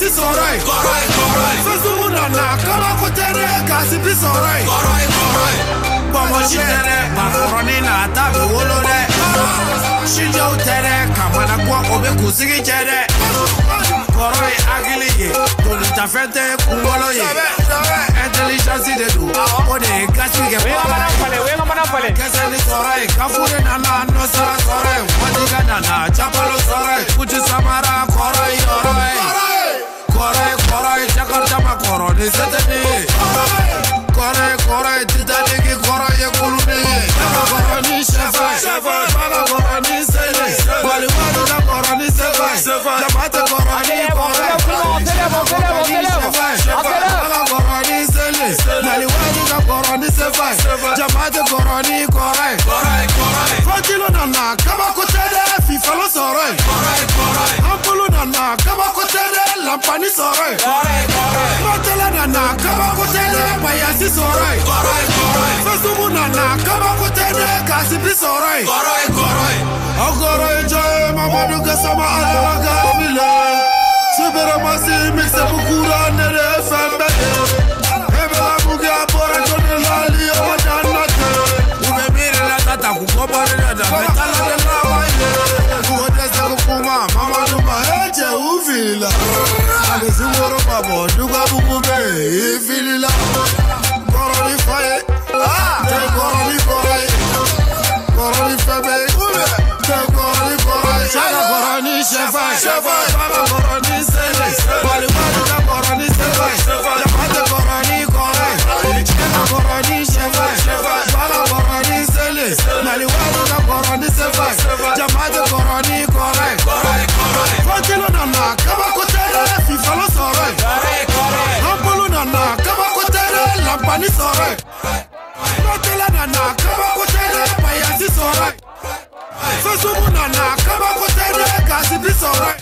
D: si sorai. Koroi, koroi. Fesu nana kama kotere kasi bi sorai. Koroi, koroi. Bomo shitere makoroni na tabe wolore. Shinjo tere kamana kwa obe kusigi chere. Koroi agiliye tolu tafete kungoloye. Intelligence de du ode kasige.
C: Wenga manapale, wenga manapale.
D: Kese ni sorai kafure nana no sara sorai. Wadiga nana chapalo sorai. Kuchi samara koroi yoroi. Koroi koroi jakarta ma koroni seteni. Koroi koroi titani ki koroi kuluni. Koroni shefa shefa. Bala koroni sele. Bali wadu da koroni sefa. Jamate koroni koroi. Koroni shefa shefa. Bala koroni sele. Bali wadu da koroni sefa. Jamate koroni koroi. Koroi koroi. Fatilo nana kama kutere FIFA lo sorai. Koroi koroi. Ampulu nana kama kutere lampani sorai. Koroi koroi. Matela nana kama kutere bayasi sorai. Koroi koroi. Fesumu nana kama kutere kasipi sorai. Koroi koroi. Agora joy mamadu kasama alaga bile. Subera masi mixe bukura nere fembe. Ebela mugia bora jone lali awadana te. Ube mire la tata kukobare na da metala de la waile. Kuoteza kukuma mamadu maheje uvila. Ale zingoro babo duga bukube ifilila. Koroni faye. Ah, te koroni faye. Koroni febe. Te koroni faye. Chaga koroni shefa. Shefa. Baba koroni sele. Bali bali da koroni shefa. Jamate koroni kore. Chaga koroni shefa. Baba koroni sele. Bali bali da koroni shefa. Jamate koroni kore. Fatilo nana kama kutere FIFA lo sorai. Ampulu nana kama kutere lampani sorai. Fatila nana kama kutere bayasi sorai. Fesumu nana kama kutere kasibi sorai.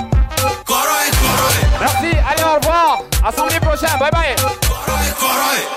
D: Koroi, koroi.
C: Merci, allez au revoir. À samedi prochain, bye bye.
D: Koroi, koroi.